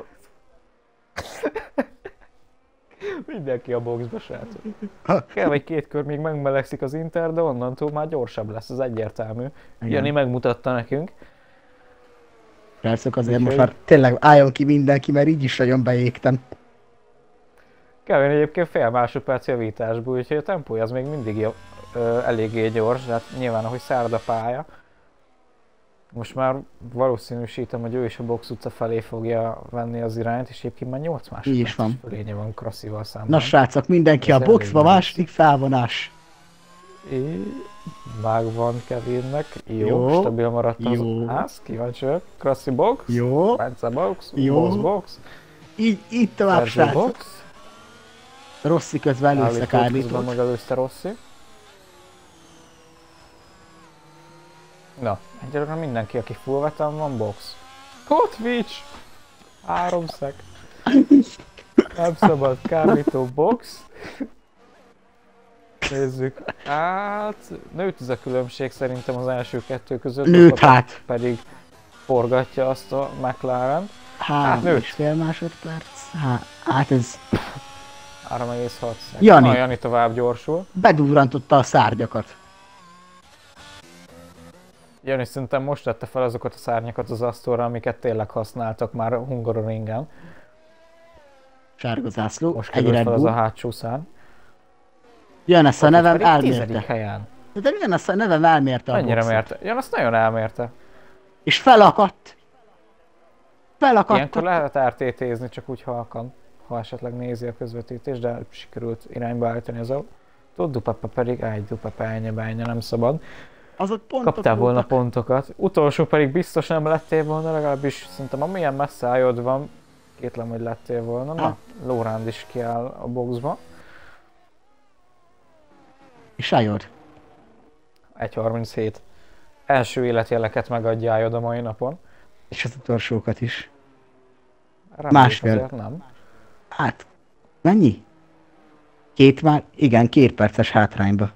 Mindenki a boxba, srácok. Kell egy két kör, még megmelegszik az Inter, de onnantól már gyorsabb lesz, az egyértelmű. Igen. Jani megmutatta nekünk. Srácok, azért Úgyhogy- most már tényleg álljon ki mindenki, mert így is nagyon beégtem. Kevin egyébként fél másodperc javításból, úgyhogy a tempója az még mindig jó, ö, eléggé gyors, de hát nyilván ahogy szárad a pálya. Most már valószínűsítem, hogy ő is a Box utca felé fogja venni az irányt, és egyébként már nyolc Így is másodperces van. fölénye van Krasszival szemben. Na srácok, mindenki Ez a boxba, elég második felvonás. É, Megvan Kevinnek. Jó, Jó. stabil maradt az Jó. ház, kíváncsi vagyok. Krassi Box, Jó. Bence Box, Jó. Box Box, Így, így tovább, Sergio srácok. Box. Rossi közben előzte Állítót közben Kárlitót. meg előzte Rossi. Na, egyelőre mindenki, aki full vetem van, Box. Hot Twitch! Három szek. Nem szabad, Kárlító Box. Nézzük. Hát, nőtt ez a különbség szerintem az első kettő között. Nőtt ott hát. Pedig forgatja azt a McLaren. Három nőtt. és fél másodperc. Há, hát ez három egész hat szek. Jani. Na, Jani tovább gyorsul. bedurrantotta a szárnyakat. Jani szerintem most tette fel azokat a szárnyakat az asztalra, amiket tényleg használtak már a Hungaroringen. Sárga zászló, Most egy került Red fel az a Bull. hátsó szárny. Jön ezt a nevem Pedig elmérte. tizedik helyen. De jön ezt a nevem elmérte a Mennyire boxot. mérte? Jan azt nagyon elmérte. És felakadt. Felakadt. Ilyenkor lehet er té té-zni, csak úgy halkan, ha esetleg nézi a közvetítést, de sikerült irányba állítani az autót. Dupepe pedig, áj, Dupepe, ennyi bánja, nem szabad. Azok pontok Kaptál volna voltak. pontokat. Utolsó pedig biztos nem lettél volna, legalábbis szerintem amilyen messze ájod van, kétlem, hogy lettél volna. Na, Ah. Lóránd is kiáll a boxba. És Sajod. egy harminchét. Első életjeleket megadja ájod a mai napon. És az utolsókat is. Reméljük Másfél. azért nem. Hát, mennyi? Két már, igen, két perces hátrányba.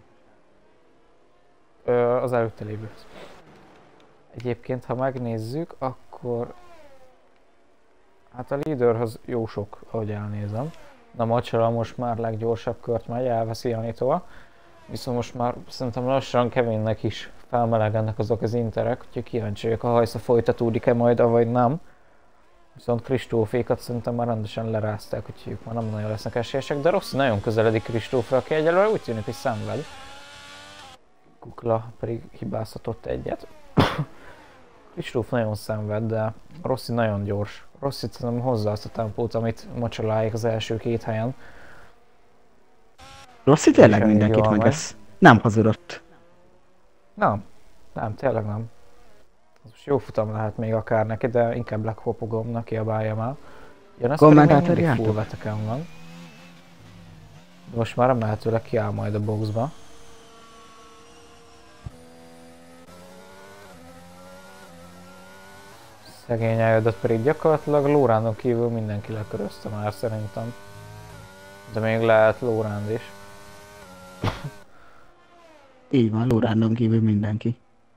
Ö, az előtte lévőhöz. Egyébként, ha megnézzük, akkor... Hát a leaderhöz jó sok, ahogy elnézem. Na, Macsala most már leggyorsabb kört megy, elveszi Janitól. Viszont most már szerintem lassan Kevinnek is felmelegednek azok az interek, úgyhogy kíváncsi vagyok, a hajsza folytatódik-e majd, vagy nem. Viszont Kristófékat szerintem már rendesen lerázták, úgyhogy ők már nem nagyon lesznek esélyesek, de Rossi nagyon közeledik Kristófra, aki egyelőre úgy tűnik, hogy szenved. Kukla pedig hibázhatott egyet. Kristóf nagyon szenved, de Rossi nagyon gyors. Rossi szerintem hozza azt a tempót, amit Macsaláék az első két helyen. Rossi tényleg Semmi mindenkit jól megesz. Nem hazudott. Nem, nem, tényleg nem. Ez most jó futam lehet még akár neki, de inkább leghopogom, kiabáljam el. Jön, ez pedig még Kommentátor mindig jártok? full veteken van. De most már remélhetőleg kiáll majd a boxba. Szegény eljöttött pedig gyakorlatilag Lórándon kívül mindenki lekörözte már szerintem. De még lehet Lóránd is. Így van, Lórándon kívül mindenki.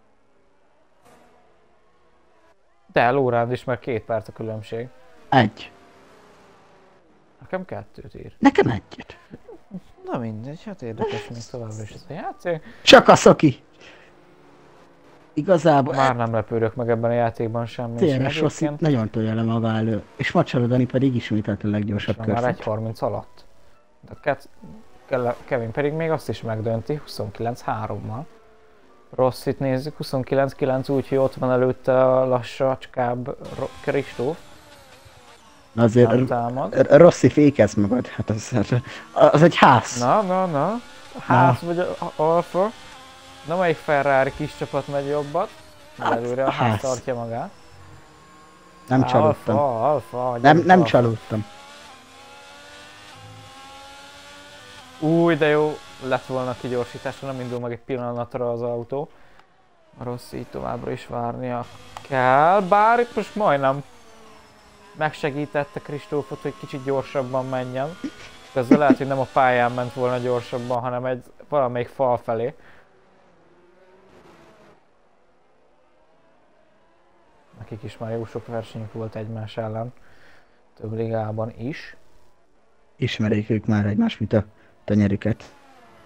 De Lóránd is, mert két perc a különbség. Egy. Nekem kettőt ír. Nekem egyet. Na mindegy, hát érdekes még továbbra is ez a játék. Csak a szoki. Igazából Már nem lepődök meg ebben a játékban semmi. tényleg és Rossi egyébként nagyon tolja le maga elő. És Macsala Dani pedig ismételt a leggyorsabb már egy körfut. harminc alatt. De Ket- Kele- Kevin pedig még azt is megdönti, huszonkilenc hárommal. Rossit nézzük, huszonkilenc kilenc, úgyhogy ott van előtte a lassacskább Ro- Kristóf. Na azért Nem R- támad. R- Rossi fékez magad. Hát az, az egy ház. Na, na, na. Hát vagy a a- Alfa. Na, melyik Ferrari kis csapat megy jobbat? Mert Hát, előre a a ház ház. tartja magát. Nem Á, csalódtam. Alfa, Alfa. Nem, gyerünk, nem Alfa. csalódtam. Új, de jó lett volna a kigyorsításra, nem indul meg egy pillanatra az autó. A Rossi így továbbra is várnia kell, bár itt most majdnem megsegítette Kristófot, hogy kicsit gyorsabban menjen. Közben lehet, hogy nem a pályán ment volna gyorsabban, hanem egy valamelyik fal felé. Nekik is már jó sok versenyük volt egymás ellen, több ligában is. Ismerik ők már egymást, mint a tenyerüket.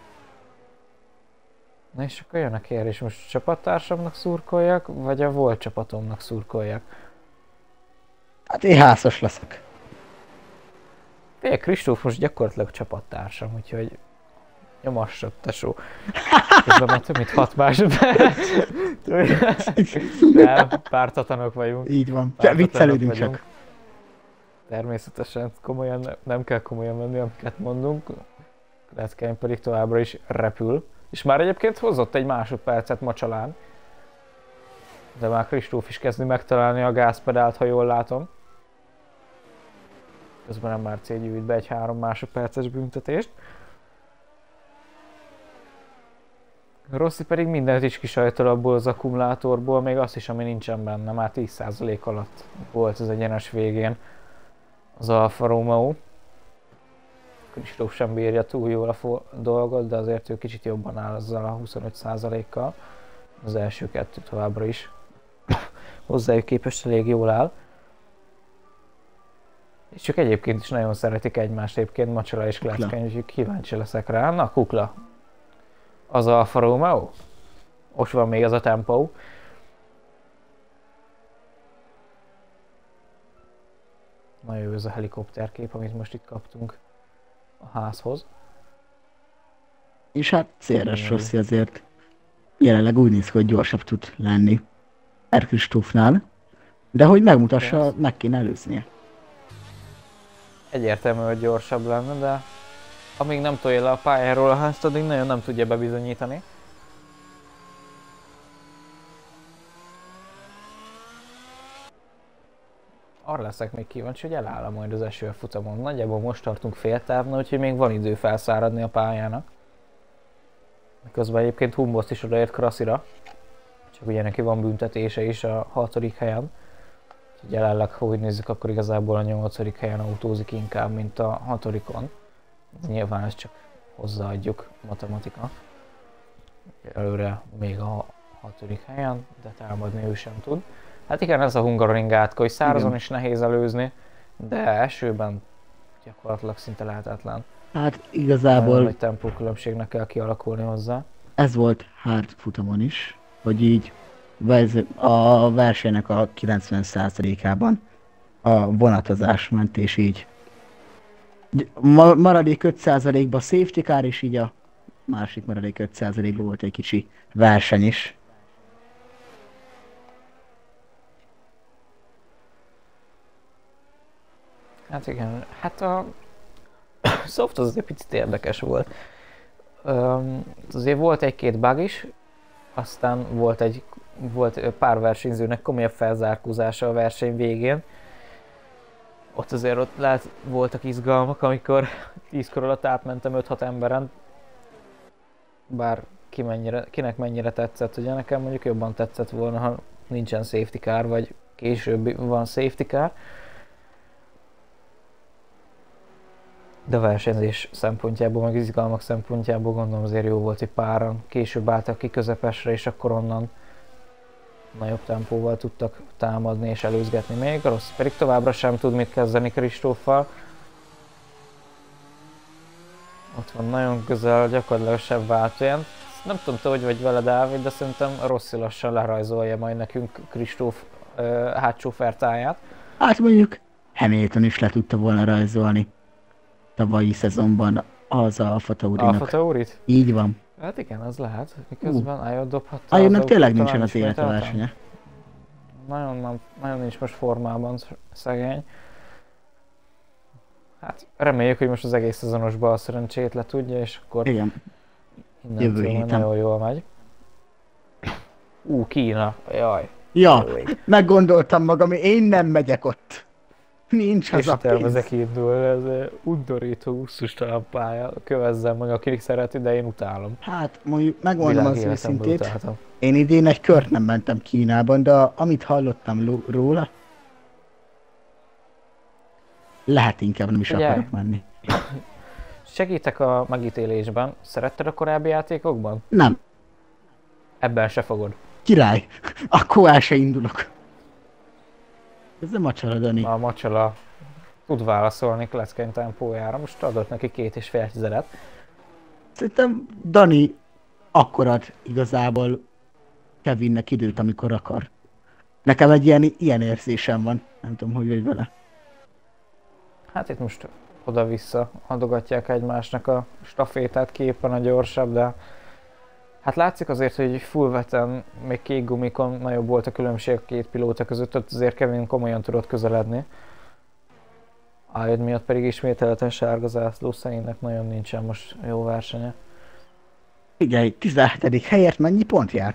Na és akkor jön a kérdés, most a csapattársamnak szurkoljak, vagy a volt csapatomnak szurkoljak? Hát én házas leszek. Tényleg Kristóf most gyakorlatilag csapattársam, úgyhogy Nyomassad, tesó. Közben már több mint hat másodperc. Nem, pártatlanok vagyunk. Így van. Pártatlanok Viccelődünk vagyunk. csak. Természetesen komolyan ne- nem kell komolyan venni, amiket mondunk. Leckeim pedig továbbra is repül. És már egyébként hozott egy másodpercet Macsalán. De már Kristóf is kezdi megtalálni a gázpedált, ha jól látom. Közben nem már cé gyűjt be egy három másodperces büntetést. Rossi pedig mindent is kisajtol abból az akkumulátorból, még azt is, ami nincsen benne. Már tíz százalék alatt volt az egyenes végén az Alfa Romeo. Kristóf sem bírja túl jól a dolgot, de azért ő kicsit jobban áll azzal a huszonöt százalékkal. Az első kettő továbbra is hozzájuk képest elég jól áll. És csak egyébként is nagyon szeretik egymást, egyébként Macsala és Klecke, úgyhogy kíváncsi leszek rá. Na, Kukla. Az Alfa Romeo? Most van még az a tempó. Nagyon jó ez a helikopterkép, amit most itt kaptunk a házhoz. És hát célres Rossi azért jelenleg úgy néz ki, hogy gyorsabb tud lenni R. Kristófnál, de hogy megmutassa, yes. meg kéne előznie. Egyértelmű, hogy gyorsabb lenne, de amíg nem tolja le a pályáról a házt, addig nagyon nem tudja bebizonyítani. Arra leszek még kíváncsi, hogy eláll majd az eső a futamon. Nagyjából most tartunk féltávnál, úgyhogy még van idő felszáradni a pályának. Közben egyébként Humboldt is odaért Kraszira. Csak ugye neki van büntetése is a hatodik helyen. Úgyhogy jelenleg, ha úgy nézzük, akkor igazából a nyolcadik helyen autózik inkább, mint a hatodikon. Nyilván ezt csak hozzáadjuk, matematika. Előre még a hatodik helyen, de támadni ő sem tud. Hát igen, ez a Hungaroring átka, hogy szárazon is nehéz előzni, de esőben gyakorlatilag szinte lehetetlen. Hát igazából... Nagyon nagy tempókülönbségnek kell kialakulni hozzá. Ez volt hard futamon is, hogy így a versenynek a kilencven százalékában a vonatozás ment, és így maradék öt százalékban safety car, és így a másik maradék öt százalékban volt egy kicsi verseny is. Hát igen, hát a soft az azért picit érdekes volt. Um, azért volt egy-két bug is, aztán volt egy volt pár versenyzőnek komolyabb felzárkózása a verseny végén. Ott azért ott lehet, voltak izgalmak, amikor tíz kör alatt átmentem öt-hat emberen. Bár ki mennyire, kinek mennyire tetszett, ugye nekem mondjuk jobban tetszett volna, ha nincsen safety car, vagy később van safety car. De a versenyzés szempontjából, meg izgalmak szempontjából gondolom azért jó volt, hogy páran később álltak ki közepesre, és akkor onnan nagyobb tempóval tudtak támadni és előzgetni még. A Rossi pedig továbbra sem tud mit kezdeni Kristóffal. Ott van nagyon közel, gyakorlatilag sebb váltóján. Nem tudom te, hogy vagy vele, Dávid, de szerintem Rossi lassan lerajzolja majd nekünk Kristóf uh, hátsó fertáját. Hát mondjuk Hamilton is le tudta volna rajzolni tavalyi szezonban az Alfa Taurinak. Alfa Taurit? Így van. Hát igen, az lehet, miközben uh. Ájot dobhatta. Ájotnak tényleg nincsen az élete versenye. Nagyon, nem, nagyon nincs most formában szegény. Hát reméljük, hogy most az egész szezonos bal szerencsét le tudja, és akkor igen. Jövő héten nagyon jól megy. Ú, Kína, jaj. Ja, meggondoltam magam, én nem megyek ott. Nincs az és a pénz. tervezek indul, ez undorító, gusztustalan pálya, kövezzem meg, akinek szeret, de én utálom. Hát mondjuk megmondom az Világ őszintét, utáltam. Én idén egy kört nem mentem Kínában, de amit hallottam róla, lehet inkább nem is Ugye, akarok menni. Segítek a megítélésben. Szeretted a korábbi játékokban? Nem. Ebben se fogod. Király! Akkor el se indulok. Ez nem Macsala, Dani. A Macsala tud válaszolni Kleckeny tempójára. Most adott neki két és fél tizedet. Szerintem Dani akkor ad igazából Kevinnek időt, amikor akar. Nekem egy ilyen, ilyen érzésem van. Nem tudom, hogy vagy vele. Hát itt most oda-vissza adogatják egymásnak a stafétát, képen a gyorsabb, de hát látszik azért, hogy full veten, még kék gumikon nagyobb volt a különbség a két pilóta között, ott azért Kevin komolyan tudott közeledni. Ájod miatt pedig ismételten sárga zászló, szerintem nagyon nincsen most jó versenye. Figyelj, tizenhetedik helyért mennyi pont jár?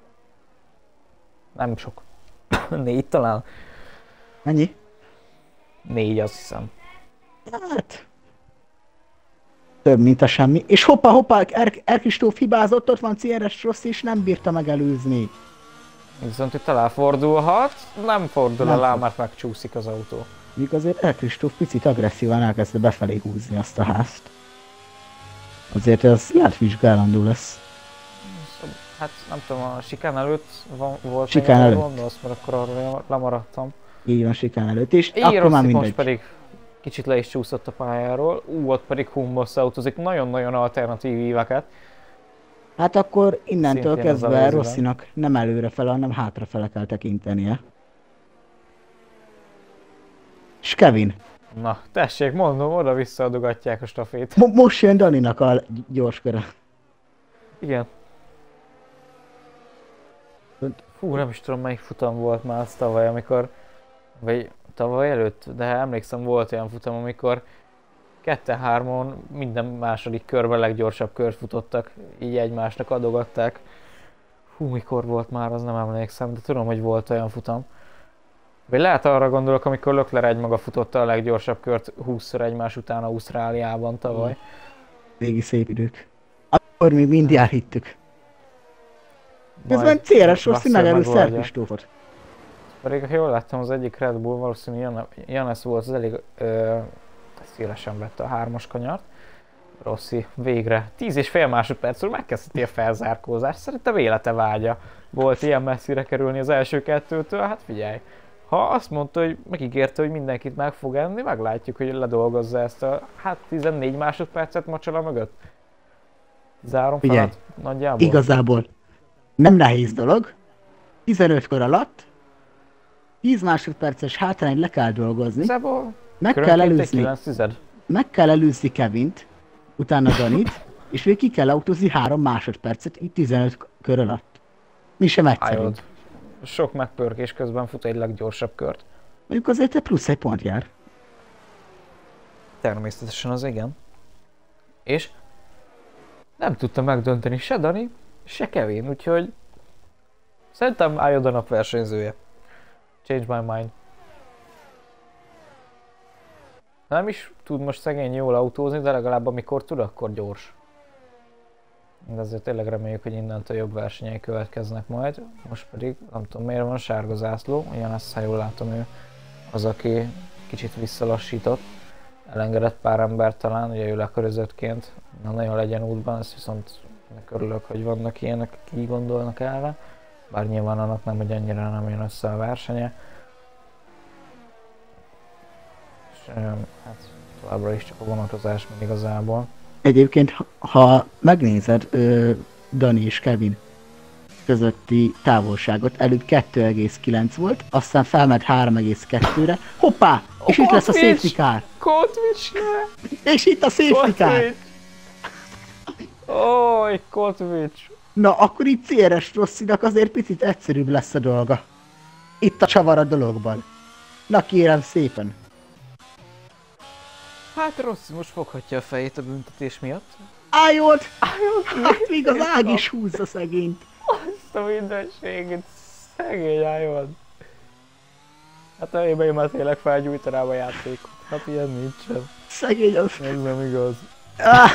Nem sok. Négy talán? Mennyi? Négy, azt hiszem. Hát... Több, mint a semmi. És hoppá, hoppá, Er- Erkistóf hibázott, ott van cé er es Rossi, és nem bírta megelőzni. Viszont itt elfordulhat, nem fordul Nem el, fog. mert megcsúszik az autó. Míg azért Erkistóf picit agresszívan elkezdte befelé húzni azt a házt. Azért ez lehet vizsgálandó lesz. Hát nem tudom, a sikán előtt van, volt Sikán még előtt. gondolsz, mert akkor arra lemaradtam. Így van, sikán előtt, és Így akkor már Rossi most mindegy. pedig kicsit le is csúszott a pályáról, ú, ott pedig Humbos autózik, nagyon-nagyon alternatív íveket. Hát akkor innentől Szintén az a kezdve vízben. Rossinak nem előrefele, hanem hátrafele kell tekintenie. És Kevin, Na, tessék, mondom, oda-vissza adogatják a stafét. mo- most jön Daninak a gyors köre. Igen. Fú, nem is tudom melyik futam volt már az tavaly, amikor... Vagy tavaly előtt, de emlékszem volt olyan futam, amikor ketten-hármon minden második körben leggyorsabb kört futottak, így egymásnak adogatták. Hú, mikor volt már, az nem emlékszem, de tudom, hogy volt olyan futam. Vagy lehet arra gondolok, amikor Leclerc egymaga futotta a leggyorsabb kört húszszor egymás után Ausztráliában tavaly. Régi szép idők. Akkor még mindjárt hittük. Közben Majd cé er es Rossi Russell megelőzte megoldja. Erkistófot. Pedig, ha jól láttam, az egyik Red Bull, valószínűleg Jan- Janesz volt, az elég ö, szélesen vette a hármas kanyart. Rossi végre tíz és fél másodpercről megkezdheti a felzárkózást. Szerintem élete vágya volt ilyen messzire kerülni az első kettőtől. Hát figyelj, ha azt mondta, hogy megígérte, hogy mindenkit meg fog enni, meglátjuk, hogy ledolgozza ezt a hát tizennégy másodpercet macsala mögött. Zárom Figyelj, felett nagyjából. Igazából nem nehéz dolog. tizenötkor alatt tíz másodperces hátrányt le kell dolgozni. Igazából Meg kell körönként egy előzni, kilenc tized. meg kell előzni Kevint, utána Danit, és még ki kell autózni három másodpercet, így tizenöt kör alatt. Mi sem egyszerű. Ájod. Sok megpörkés közben fut egy leggyorsabb kört. Mondjuk azért egy plusz egy pont jár. Természetesen az igen. És nem tudta megdönteni se Dani, se Kevin, úgyhogy szerintem álljon a nap versenyzője. Change my mind. Nem is tud most szegény jól autózni, de legalább amikor tud, akkor gyors. De azért tényleg reméljük, hogy innentől jobb versenyei következnek majd. Most pedig nem tudom miért van sárga zászló, ilyen ezt, ha jól látom, ő az, aki kicsit visszalassított. Elengedett pár embert talán, ugye ő lekörözöttként, na nagyon legyen útban, ezt viszont ennek örülök, hogy vannak ilyenek, akik így gondolnak erre. Bár nyilván annak nem, hogy annyira nem jön össze a versenye. És hát továbbra is csak a vonatozás még igazából. Egyébként, ha- ha megnézed ö, Dani és Kevin közötti távolságot, előbb kettő egész kilenc volt, aztán felment három egész kettőre, hoppá! És itt lesz a Kotvics! safety car! Kotvics, ne! És itt a safety car! Kotvics! Oj, Kotvics! Na, akkor itt cé er es Rossinak azért picit egyszerűbb lesz a dolga. Itt a csavar a dologban. Na kérem szépen. Hát Rossi most foghatja a fejét a büntetés miatt. Álljolt! Hát még az ág is húzza szegényt. Azt a mindenségét, szegény álljon. Hát én én már tényleg felgyújtanám a játékot. Hát ilyen nincsen. Szegény az. Ez nem igaz. Ah!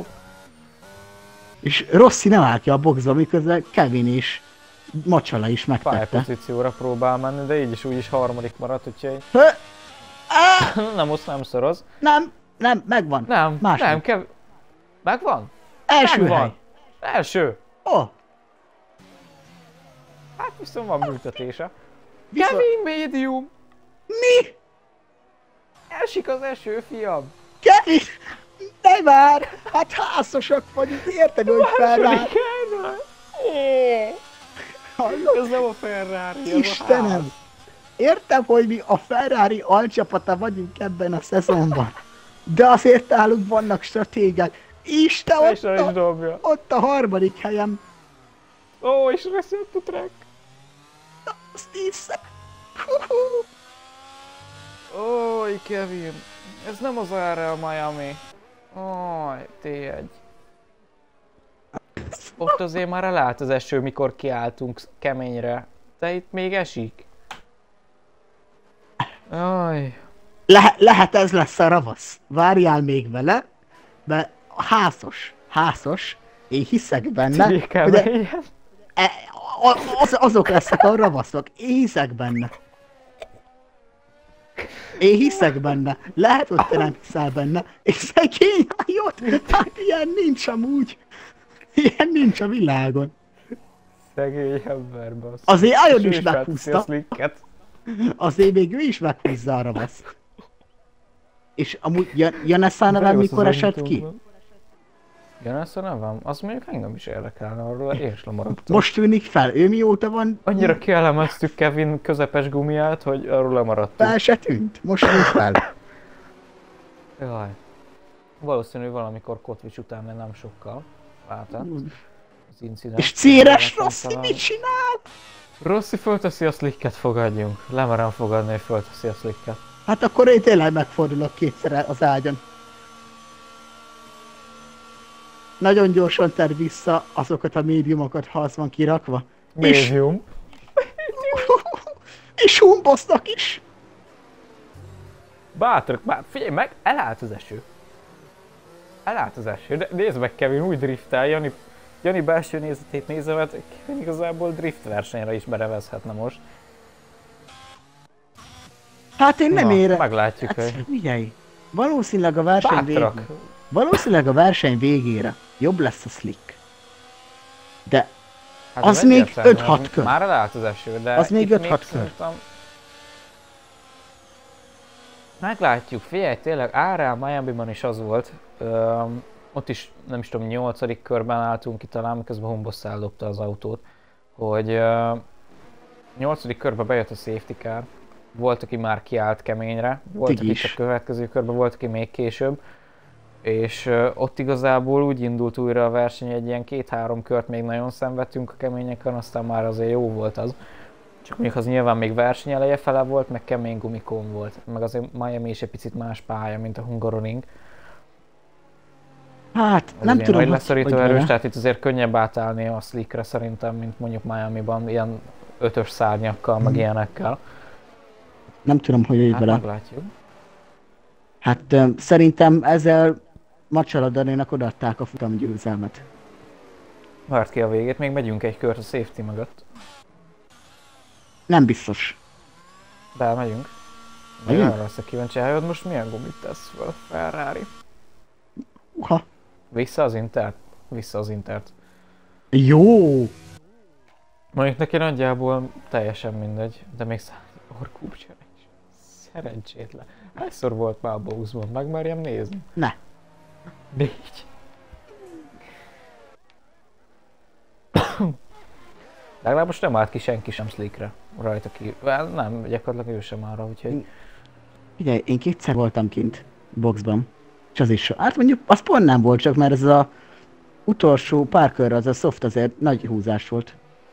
És Rossi nem áll ki a boxba, miközben Kevin és Macsala is megtette. Pályapozícióra próbál menni, de így is úgy is harmadik maradt, úgyhogy Hö? Ah! nem, most nem szoroz. Nem, nem, megvan. Nem, Második. nem, kev... Megvan? Első Megvan. hely. Első. Ó, oh, Hát viszont van büntetése. viszont... Kevin Medium! Mi? Esik az eső, fiam! Kevin! Ne már! Hát házasak vagyunk, érted, hogy Ferrari? Másodikára! Ó, Hallod? ez nem a Ferrari, ez a Istenem! ház. Értem, hogy mi a Ferrari alcsapata vagyunk ebben a szezonban. De azért nálunk vannak stratégák. Isten, ott, És is a, dobja. ott a harmadik helyem. Ó, és reszült a track. Azt hiszem. Ój, Kevin. Ez nem az erre a Miami. Ój, té egy. Ott azért már elállt az eső, mikor kiálltunk keményre. De itt még esik. Aj. Le, lehet ez lesz a ravasz. Várjál még vele, mert házos, házos, én hiszek benne, hogy Keményen. e, az, azok lesznek a ravaszok, én hiszek benne. Én hiszek benne, lehet, hogy te nem hiszel benne, és szegény hajót, hát ilyen nincs amúgy. Ilyen nincs a világon. Szegény ember, bassz. Azért Ajon is Sőt, meghúzta. a slicket. Azért még ő is meghúzza a ravaszt. És amúgy Jan- Janessa a nevem mikor esett ki? Janessa nevem? Azt mondjuk engem is érdekelne, arról én is lemaradtam. Most tűnik fel, ő mióta van? Annyira kielemeztük Kevin közepes gumiát, hogy arról lemaradtunk. Fel se tűnt, most tűnt fel. Jaj. Valószínű valamikor Kotvics után, de nem sokkal. Látod? Az incidens. És Céres Rossi mit csinál? Rossi fölteszi a slicket, fogadjunk. Lemerem fogadni, hogy fölteszi a slicket. Hát akkor én tényleg megfordulok kétszer az ágyon. Nagyon gyorsan ter vissza azokat a médiumokat, ha az van kirakva. Médium. És, és humbosznak is. Bátrak, bár, figyelj meg, elállt az eső. Elállt az eső, de nézd meg Kevin, úgy driftel, Jani, Jani belső nézetét nézve, mert Kevin igazából drift versenyre is berevezhetne most. Hát én nem Na, érem. meglátjuk, Hát, hogy... figyelj, valószínűleg a verseny Bátrak. végére. Valószínűleg a verseny végére jobb lesz a slick. De Hát az ez még egyértelmű, öt-hat az kör. Már elállt az eső, de Az még itt öt-hat kör. szerintem- Meglátjuk, figyelj, tényleg Árál Miami-ban is az volt. Öm, ott is nem is tudom, nyolcadik körben álltunk ki talán, miközben Humbosz eldobta az autót. Hogy öm, nyolcadik körben bejött a safety car. Volt, aki már kiállt keményre, volt, Így aki is. a következő körben, volt, aki még később. És ö, ott igazából úgy indult újra a verseny, egy ilyen két-három kört még nagyon szenvedtünk a keményeken, aztán már azért jó volt az. Csak mondjuk az nyilván még verseny eleje fele volt, meg kemény gumikon volt. Meg azért Miami is egy picit más pálya, mint a Hungaroring. Hát Az nem ilyen tudom, nagy hogy, leszorító hogy erős, vele. tehát itt azért könnyebb átállni a slickre szerintem, mint mondjuk Miami-ban, ilyen ötös szárnyakkal, meg Mhm. ilyenekkel. Nem tudom, hogy így Hát vele. meglátjuk. Hát ö, szerintem ezzel Macsala Daninak odaadták a futamgyőzelmet. Várt ki a végét, még megyünk egy kört a safety mögött. Nem biztos. De elmegyünk. Megyünk? Nagyon leszek kíváncsi, hogy most milyen gumit tesz fel a Ferrari. Uha. Vissza az Intert? Vissza az Intert. Jó! Mondjuk neki nagyjából teljesen mindegy, de még száz orkúpcsa is. Szerencsétlen. Hányszor volt már a boxban? Megmerjem nézni? Ne. Négy. Legalább most nem állt ki senki sem slickre rajta ki. Well, nem, gyakorlatilag ő sem arra, úgyhogy... Figyelj, én kétszer voltam kint boxban. És az is so. Hát mondjuk az pont nem volt csak, mert ez a utolsó pár körre az a soft azért nagy húzás volt.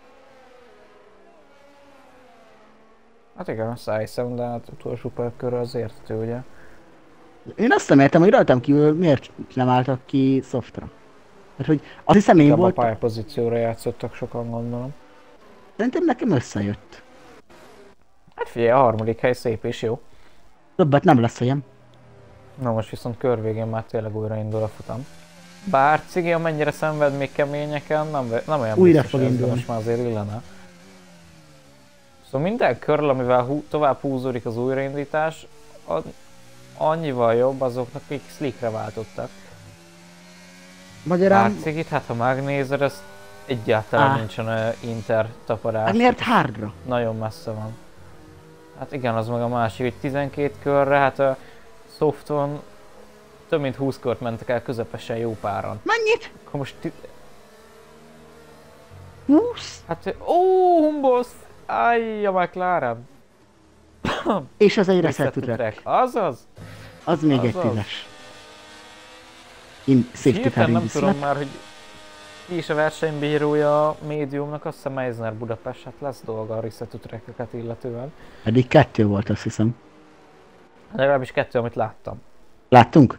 Hát igen, azt elhiszem, de hát utolsó pár körre az értető, ugye? Én azt nem értem, hogy rajtam kívül miért nem álltak ki softra. Hát, hogy azt hiszem én Inkább a voltam. pályapozícióra játszottak sokan, gondolom. Szerintem nekem összejött. Hát figyelj, a harmadik hely szép és jó. Többet nem lesz olyan. Na most viszont kör végén már tényleg újraindul a futam. Bár Cigi, amennyire szenved még keményeken, nem, nem olyan Újra biztos fog ez, de indulni. most már azért illene. Szóval minden körül, amivel hú, tovább húzódik az újraindítás, a, annyival jobb azoknak, akik slickre váltottak. Magyarán, Bár Cigit, hát ha megnézed, ez egyáltalán Á. nincsen olyan Inter tapadás. hát miért hardra? Nagyon messze van. Hát igen, az meg a másik, hogy tizenkét körre, hát a softon több mint húsz kört mentek el közepesen jó páran. Mennyit? Akkor most ti- húsz? hát, ó, Humbosz! Áj, a McLaren! És az egy Reset reset to track. track. Azaz! Az még egy Azaz. tízes. In safety car Hirtelen nem indíszlet. tudom már, hogy ki is a versenybírója a médiumnak, azt hiszem Meisner Budapest, hát lesz dolga a Reset Track-eket illetően. Eddig kettő volt, azt hiszem. Legalábbis kettő, amit láttam. Láttunk?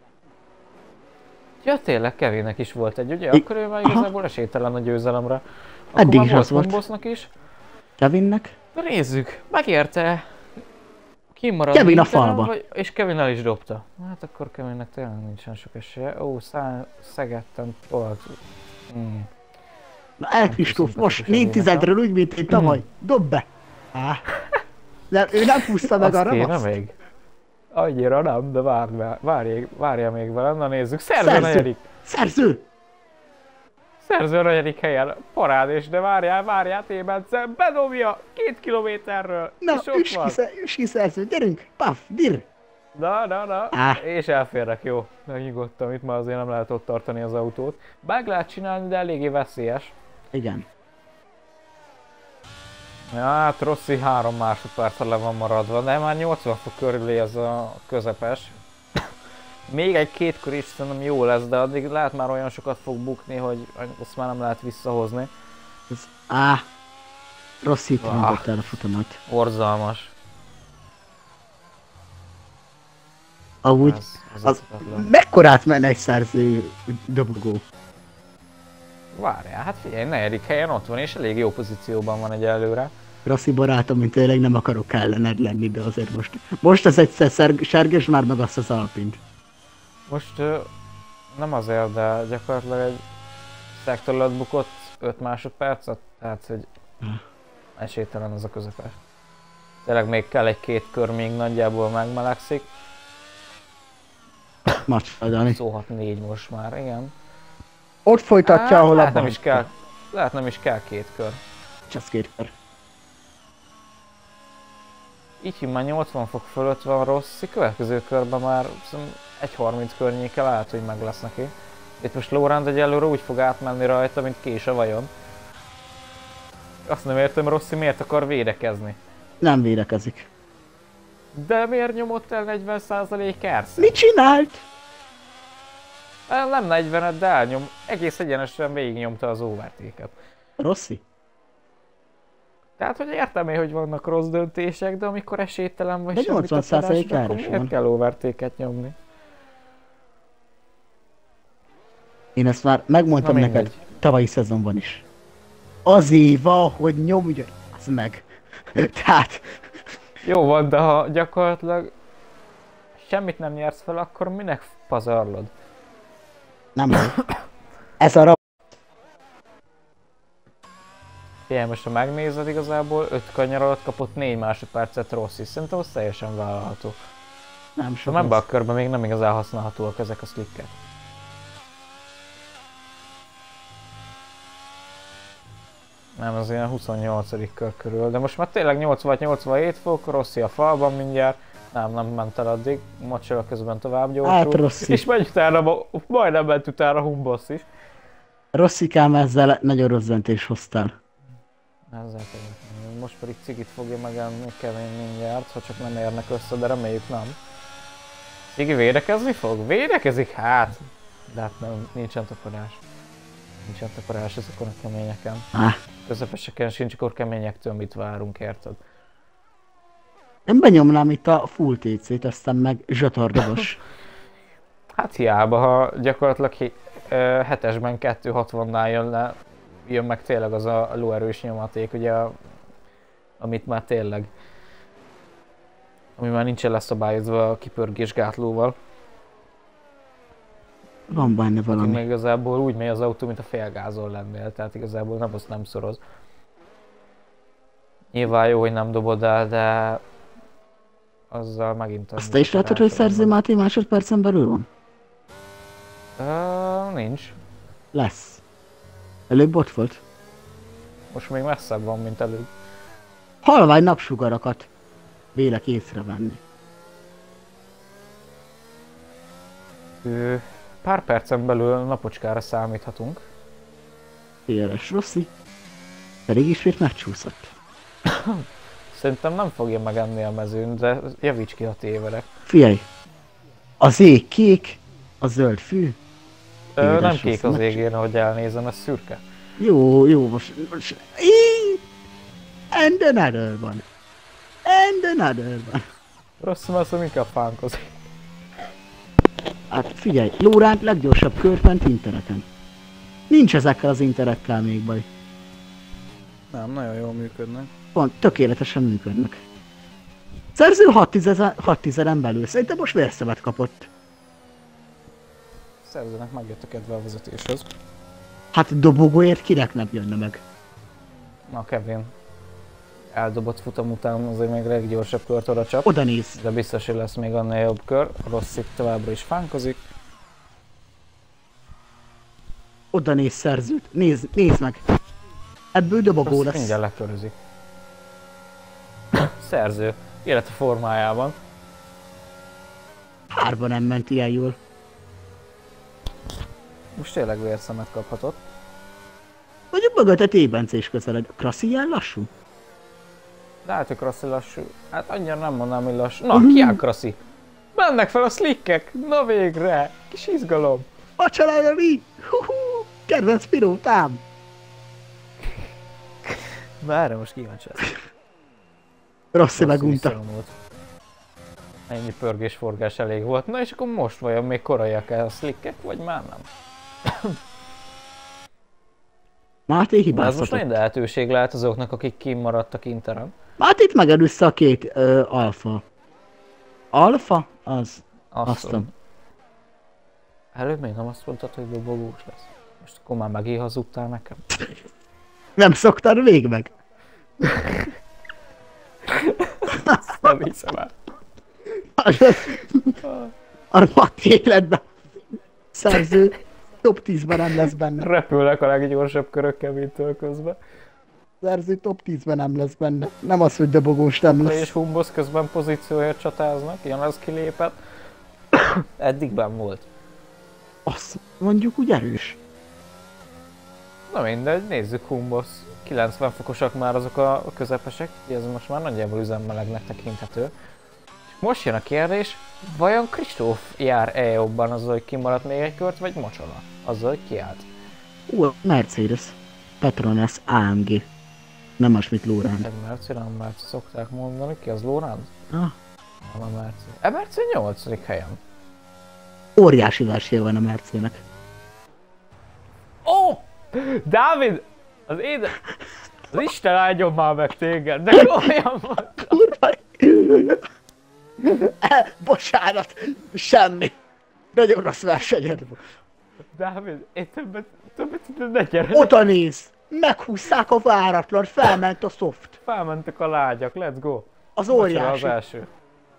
Ja tényleg, Kevinnek is volt egy, ugye? I- Akkor ő már Aha. igazából esélytelen a győzelemre. Akkor Eddig már is volt az volt. Humbosznak is. Kevinnek? Na nézzük, megérte. Kimarad Kevin a Interen, falba. Vagy, és Kevin el is dobta. Hát akkor Kevinnek tényleg nincsen sok esélye. Ó, szá, Szegetten tolt. Hmm. Na el Kristóf, most négy tizedről úgy, mint én tavaly. Dob be! Á. Nem, ő nem húzta meg a Azt kéne ramaszt. még. Annyira nem, de várj, várj, várja még vele. Na nézzük, szerző a Szerző! negyedik. Szerző! Szerző a negyedik helyen. Parádés, de várjál, várjál, Tébence. Bedobja két kilométerről. Na, és ott üs van. ki, szer- üs ki szerző, gyerünk! Paf, dir! Na, na, na. Á. És elférnek, jó. Megnyugodtam, itt már azért nem lehet ott tartani az autót. Meg lehet csinálni, de eléggé veszélyes. Igen. Ja, hát Rossi három másodperccel le van maradva, de már nyolcvan fok körül ez a közepes. Még egy két kör is szerintem jó lesz, de addig lehet már olyan sokat fog bukni, hogy azt már nem lehet visszahozni. Ez, á. Rossz hit Ah. mondott el a futamot. Borzalmas. Amúgy, Ez, ez az, hihetetlen. mekkorát menne egy szerző dobogó? Várjál, hát figyelj, negyedik helyen ott van, és elég jó pozícióban van egyelőre. Rossi barátom, mint tényleg nem akarok ellened lenni, de azért most... Most ez egyszer szer- serges már meg azt az alpint. Most ö, nem azért, de gyakorlatilag egy szektor alatt bukott öt másodpercet, tehát hogy esélytelen az a közepes. Tényleg még kell egy-két kör, még nagyjából megmelegszik. Macska, Dani. Szóhat négy most már, igen. Ott folytatja, Á, ahol lehet abban nem is kell, lehet nem is kell két kör. Csak két kör. Így már nyolcvan fok fölött van Rossi, következő körben már egy harminc környéke lehet, hogy meg lesz neki. Itt most Laurent egyelőre úgy fog átmenni rajta, mint kés a vajon. Azt nem értem, Rossi miért akar védekezni. Nem védekezik. De miért nyomott el negyven százalék erszet? Mit csinált? Nem negyvenet, de elnyom. Egész egyenesen végignyomta az overtake-et. Rossi? Tehát, hogy értem én, hogy vannak rossz döntések, de amikor esélytelen vagy De semmit nyolcvan a százalék felállásra, akkor káros miért van. kell overtake-et nyomni? Én ezt már megmondtam Na, neked mindegy. tavalyi szezonban is. Az éva, hogy nyomj, az meg. Tehát, Jó van, de ha gyakorlatilag semmit nem nyersz fel, akkor minek pazarlod? nem baj. Ez a rab... Figyelj, most ha megnézed igazából, öt kanyar alatt kapott négy másodpercet Rossi. Szerintem az teljesen vállalható. Nem De sok ebben a az. körben még nem igazán használhatóak ezek a slickek. Nem, az ilyen huszonnyolcadik kör körül, de most már tényleg nyolcvan-nyolcvanhét fok, Rossi a falban mindjárt. Nem, nem ment el addig, Macsela közben tovább Hát gyorsul. Rossi. És megy utána, majdnem ment utána Humbosz is. Rosszikám, ezzel nagyon rossz döntés hoztál. Ezzel tényleg. Most pedig cigit fogja megenni Kevin mindjárt, ha csak nem érnek össze, de reméljük nem. Cigi védekezni fog? Védekezik? Hát! De hát nem, nincsen tapadás. Nincsen tapadás ezekon a keményeken. Á, Közepeseken sincs, akkor keményektől mit várunk, érted? én benyomnám itt a full té cét, aztán meg zsatardobos. Hát hiába, ha gyakorlatilag hi- ö, hetesben kettő hatvannál jön le, jön meg tényleg az a lóerős nyomaték, ugye, a- amit már tényleg, ami már nincsen leszabályozva a kipörgésgátlóval. Van benne Aki valami. meg igazából úgy megy az autó, mint a félgázon lennél, tehát igazából nem, azt nem szoroz. Nyilván jó, hogy nem dobod el, de azzal megint... Azt te is látod, hogy Szerző Máté másodpercen belül van? Uh, nincs. Lesz. Előbb ott volt. Most még messzebb van, mint előbb. Halvány napsugarakat vélek észrevenni. Ő, pár percen belül napocskára számíthatunk. té er es Rossi. Pedig ismét megcsúszott. Szerintem nem fogja megenni a mezőn, de javíts ki, ha tévedek. Figyelj! Az ég kék, a zöld fű, Ö, nem Édes kék rossz az meccs. égén, ahogy elnézem, ez szürke. Jó, jó, most... most... Í! And another one. And another one. Rossz, mert azt inkább fánkozik. Hát figyelj, Lóránt leggyorsabb kört ment intereken. Nincs ezekkel az interekkel még baj. Nem, nagyon jól működnek. Pont, tökéletesen működnek. Szerző hat tízeren belül, szerintem most vérszemet kapott. Szerzőnek megjött a kedve a vezetéshez. Hát dobogóért kinek nem jönne meg? Na, Kevin. Eldobott futam után azért még leggyorsabb kört oda csap. Oda néz. De biztos, hogy lesz még annál jobb kör. A Rossi továbbra is fánkozik. Oda néz szerzőt. Nézd, nézd meg. Ebből dobogó Rossi lesz. mindjárt lekörözik. Szerző. Élete formájában. Hárba nem ment ilyen jól. Most tényleg vérszemet kaphatott. Mondjuk mögötte T-Bence is közeled. Krassi ilyen lassú? Lehet, hogy Krassi lassú. Hát annyira nem mondanám, hogy lassú. Na, ki áll Krassi? Mennek fel a slickek! Na végre! Kis izgalom! A családja mi? Huhu, kedvenc pilótám! Na erre most kíváncsi lesz. Rossi megunta. Visszavonult. Ennyi pörgés-forgás elég volt. Na és akkor most vajon még koraiak el a slickek, vagy már nem? Máté Ez most hibáztatott. nagy lehetőség lehet azoknak, akik kimaradtak Interen. Mátét megelőzte a két ö, alfa. Alfa? Az. Azt Azt mondom. Előbb még nem azt mondtad, hogy dobogós lesz. Most akkor már megint hazudtál nekem. Nem szoktad még meg? Nem hiszem el. A rohadt életben szerző top tízben nem lesz benne. Repülnek a leggyorsabb körökkel, mint közben. Szerző top tízben nem lesz benne. Nem az, hogy dobogós nem És lesz. Humbosz közben pozícióért csatáznak, ilyen az kilépett. Eddig benn volt. Azt mondjuk úgy erős. Na mindegy, nézzük Humbosz. kilencven fokosak már azok a közepesek, ez most már nagyjából üzemmelegnek tekinthető. Most jön a kérdés, vajon Kristóf jár-e jobban azzal, hogy kimaradt még egy kört, vagy Mocsola? Azzal, hogy kiállt? Ú, Mercedes. Petronas á em gé. Nem más, mint Lórán. Egy Merci, nem Merci szokták mondani, ki az Lórán? Ah, Nem a Merci. E Merci nyolcadik helyen. óriási versenye van a Mercének. Ó! Oh! Dávid! Az éde... Az Isten áldjon már meg téged, de komolyan van! Kurva! Eh, bocsánat! Semmi! Nagyon rossz versenyed volt. Dávid, én többet, többet ide ne gyere! Oda néz! Meghúzták a váratlan, felment a soft. Felmentek a lágyak, let's go! Az Mocsora óriási. az első.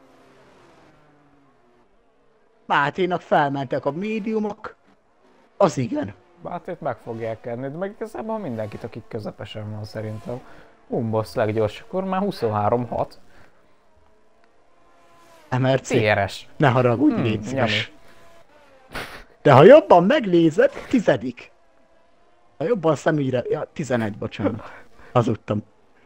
Máténak felmentek a médiumok. Az igen. Bátét meg fogják enni, de meg igazából mindenkit, akik közepesen van szerintem. Humbosz leggyorsabb, akkor már huszonhárom hat. em er cé. té er es. Ne haragudj, Hmm, légy szíves. nyomj. De ha jobban megnézed, tizedik. Ha jobban szemügyre... Ja, tizenegy, bocsánat. Hazudtam.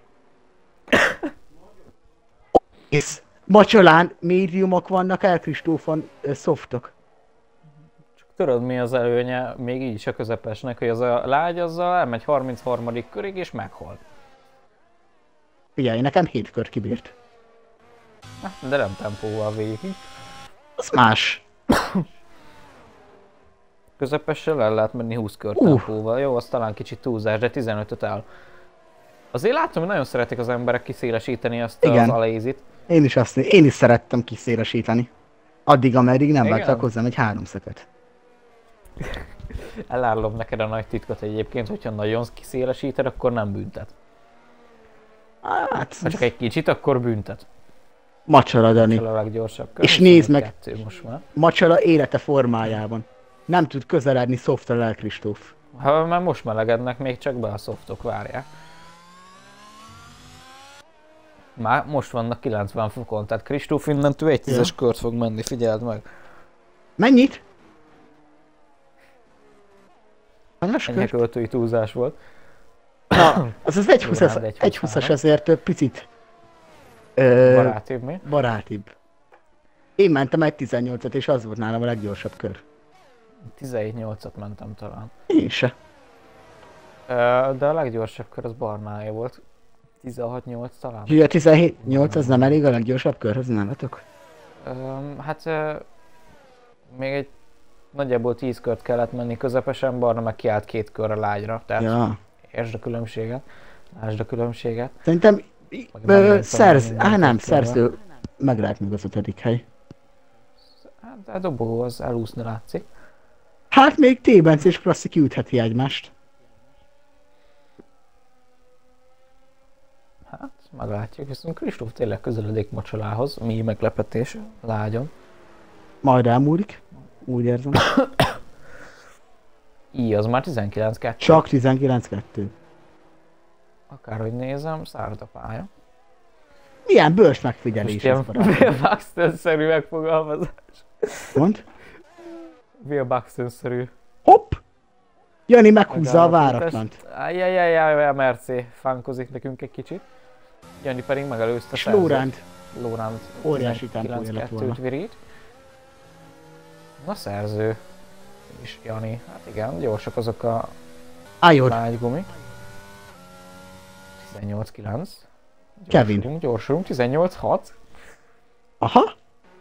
És Macsolán médiumok vannak, El Kristófon ö, softok. Tudod mi az előnye még így is a közepesnek, hogy az a lágy azzal elmegy harmincharmadik körig és meghal. Figyelj, nekem hét kör kibírt. De nem tempóval végig. Az más. Közepessel el lehet menni húsz kör Uh. tempóval. Jó, az talán kicsit túlzás, de tizenötöt el. Azért látom, hogy nagyon szeretik az emberek kiszélesíteni azt Igen. az alézit. Én is azt én is szerettem kiszélesíteni. Addig, ameddig nem Igen? vágtak hozzám egy háromszakat. Elárulom neked a nagy titkot egyébként, hogyha nagyon kiszélesíted, akkor nem büntet. Hát, Ha csak egy kicsit, akkor büntet. Macsala, Dani. Fel a leggyorsabb kör. És nézd meg! huszonkettő most már. Macsala élete formájában. Nem tud közeledni szoftra El Kristóf. Ha már most melegednek még csak be a szoftok, várják. Már most vannak kilencven fokon, tehát Kristóf innentől egy tízes Ja. kört fog menni, figyeld meg. Mennyit? Hanyas Ennyi kört? költői túlzás volt. Na, az az egy húszas, Lóránd egy egy húszas huszonhárom. azért ö, picit ö, Barátibb mi? barátibb. Én mentem egy tizennyolcat és az volt nálam a leggyorsabb kör. tizenhét nyolcat mentem talán. Én se. Ö, de a leggyorsabb kör az Barnáé volt. tizenhat nyolc talán. Ugye a tizenhét nyolc az nem elég a leggyorsabb körhöz, nálatok? Ö, hát ö, még egy nagyjából tíz kört kellett menni közepesen, Barna meg kiállt két körre lágyra. Tehát Ja. értsd a különbséget. Lásd a különbséget. Szerintem Meg nem ö, lehet szerz... tanulni Á nem, mindent szerző meg lehet még az ötödik hely. Hát a dobogó az elúszni látszik. Hát még T-Benc és Krassi kiütheti egymást. Hát, meglátjuk, viszont Kristóf tényleg közeledik Macsolához, mi meglepetés, lágyon. Majd elmúlik. Úgy érzem. Így az már tizenkilenc kettő. Csak tizenkilenc kettő. Akárhogy nézem, szárad a pálya. Milyen bős Most megfigyelés ez, ilyen barátom. Will Buxton-szerű megfogalmazás. Mond? Will Buxton-szerű. Hopp! Jani meghúzza a megállapítás. váratlant. Ajjajajajaj, a Merci fánkozik nekünk egy kicsit. Jani pedig megelőzte És Lóránt. Lóránt Óriási tempója lett volna. tizenkilenc kettőt virít. Na szerző. És Jani, hát igen, gyorsak azok a Ájod. lágy gumik. tizennyolc kilenc. Kevin. Gyorsulunk, gyorsulunk, tizennyolc hat. Aha.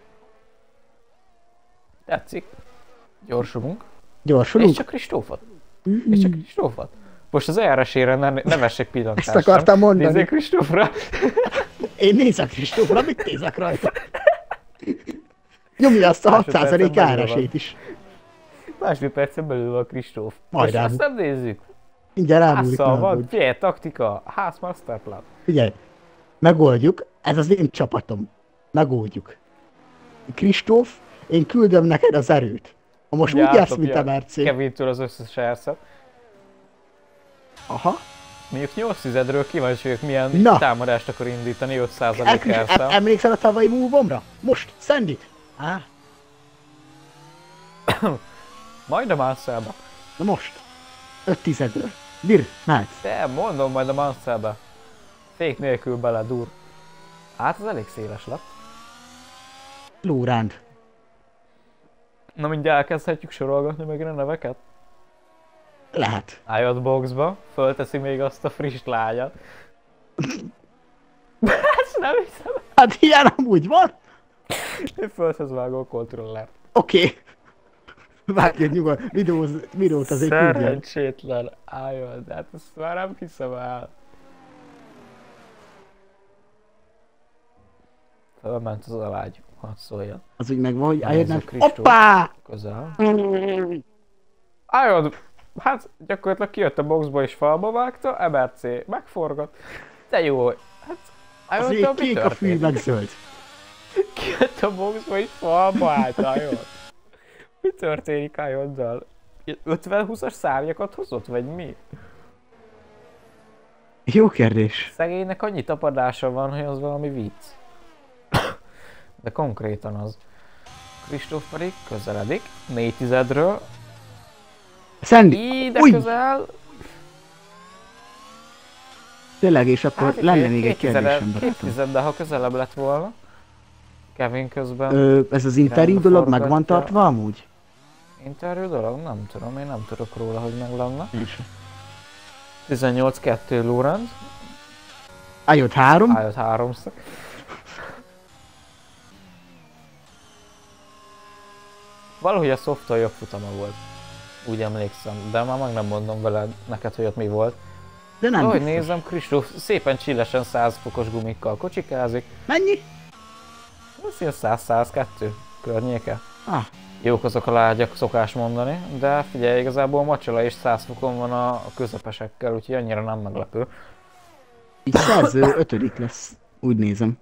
Tetszik. Gyorsulunk. Gyorsulunk. És csak Kristófot. És csak Kristófot. Most az er es-ére ne, ne vessek pillantást. Ezt akartam mondani. Nézzék Kristófra. Én nézek Kristófra, mit nézek rajta? Nyomja azt a hat százalék Másodpercen belül árasét is. Másfél percen belül van Kristóf. Majd Most rámú- azt nem nézzük. Mindjárt elmúlik. Házzal ne van, aggódj. figyelj, taktika, ház masterplan. Figyelj, megoldjuk, ez az én csapatom. Megoldjuk. Kristóf, én küldöm neked az erőt. Ha most úgy jársz, mint a Merci. Kevintől az összes erszet. Aha. Mondjuk nyolc tizedről kíváncsi vagyok, milyen Na. támadást akar indítani öt százalék Elküld, em, erszel. emlékszel a tavalyi move-omra? Most, Sandy. Á, Majd a Mansellbe. na most. öt tizedről. Dir, mehetsz. De mondom majd a Mansellbe. Fék nélkül bele dur. Hát ez elég széles lett. Lóránd. Na mindjárt elkezdhetjük sorolgatni meg a neveket. Lehet. Riot Boxba, fölteszi még azt a friss lágyat. Ezt nem hiszem. Hát ilyen amúgy van. Földhöz vágó a kontrollert. Oké. Okay. Vágj nyugodt, videóz, videót azért küldjön. Szerencsétlen Riot, de hát ezt már nem hiszem el. Fölment az a lágy, hadd szóljon. Az úgy megvan, hogy Nézzük eljönnek. Kristóf. Hoppá! Közel. Riot, hát gyakorlatilag kijött a boxba és falba vágta, em er cé megforgat. De jó, hát Az Riot, még mi kék a fű, történt? meg zöld. Kijött a boxba és falba állt Riot. Mi történik Rioddal? ötven húszas szárnyakat hozott, vagy mi? Jó kérdés. Szegénynek annyi tapadása van, hogy az valami vicc. De konkrétan az. Kristóf pedig közeledik, négy tizedről. Sandy, Ide Új! közel. tényleg, és akkor Hát, lenne két- még egy két tized- kérdésem, Két barátom. tized, de ha közelebb lett volna. Kevin közben. Ö, ez az interjú Irányba dolog meg van forgatja. tartva amúgy? Interjú dolog? Nem tudom, én nem tudok róla, hogy meg lenne. Én sem. tizennyolc kettő Lorenz. Ájött három. Rájött háromszor. Valahogy a Softtól jobb futama volt. Úgy emlékszem, de már meg nem mondom vele neked, hogy ott mi volt. De nem Ahogy biztos. nézem, Kristóf szépen csillesen száz fokos gumikkal kocsikázik. Mennyi? Ez ilyen száz százkettő környéke. Ah, Jók azok a lágyak, szokás mondani, de figyelj, igazából Macsola is száz fokon van a, a közepesekkel, úgyhogy annyira nem meglepő. így szerző ötödik lesz. Úgy nézem.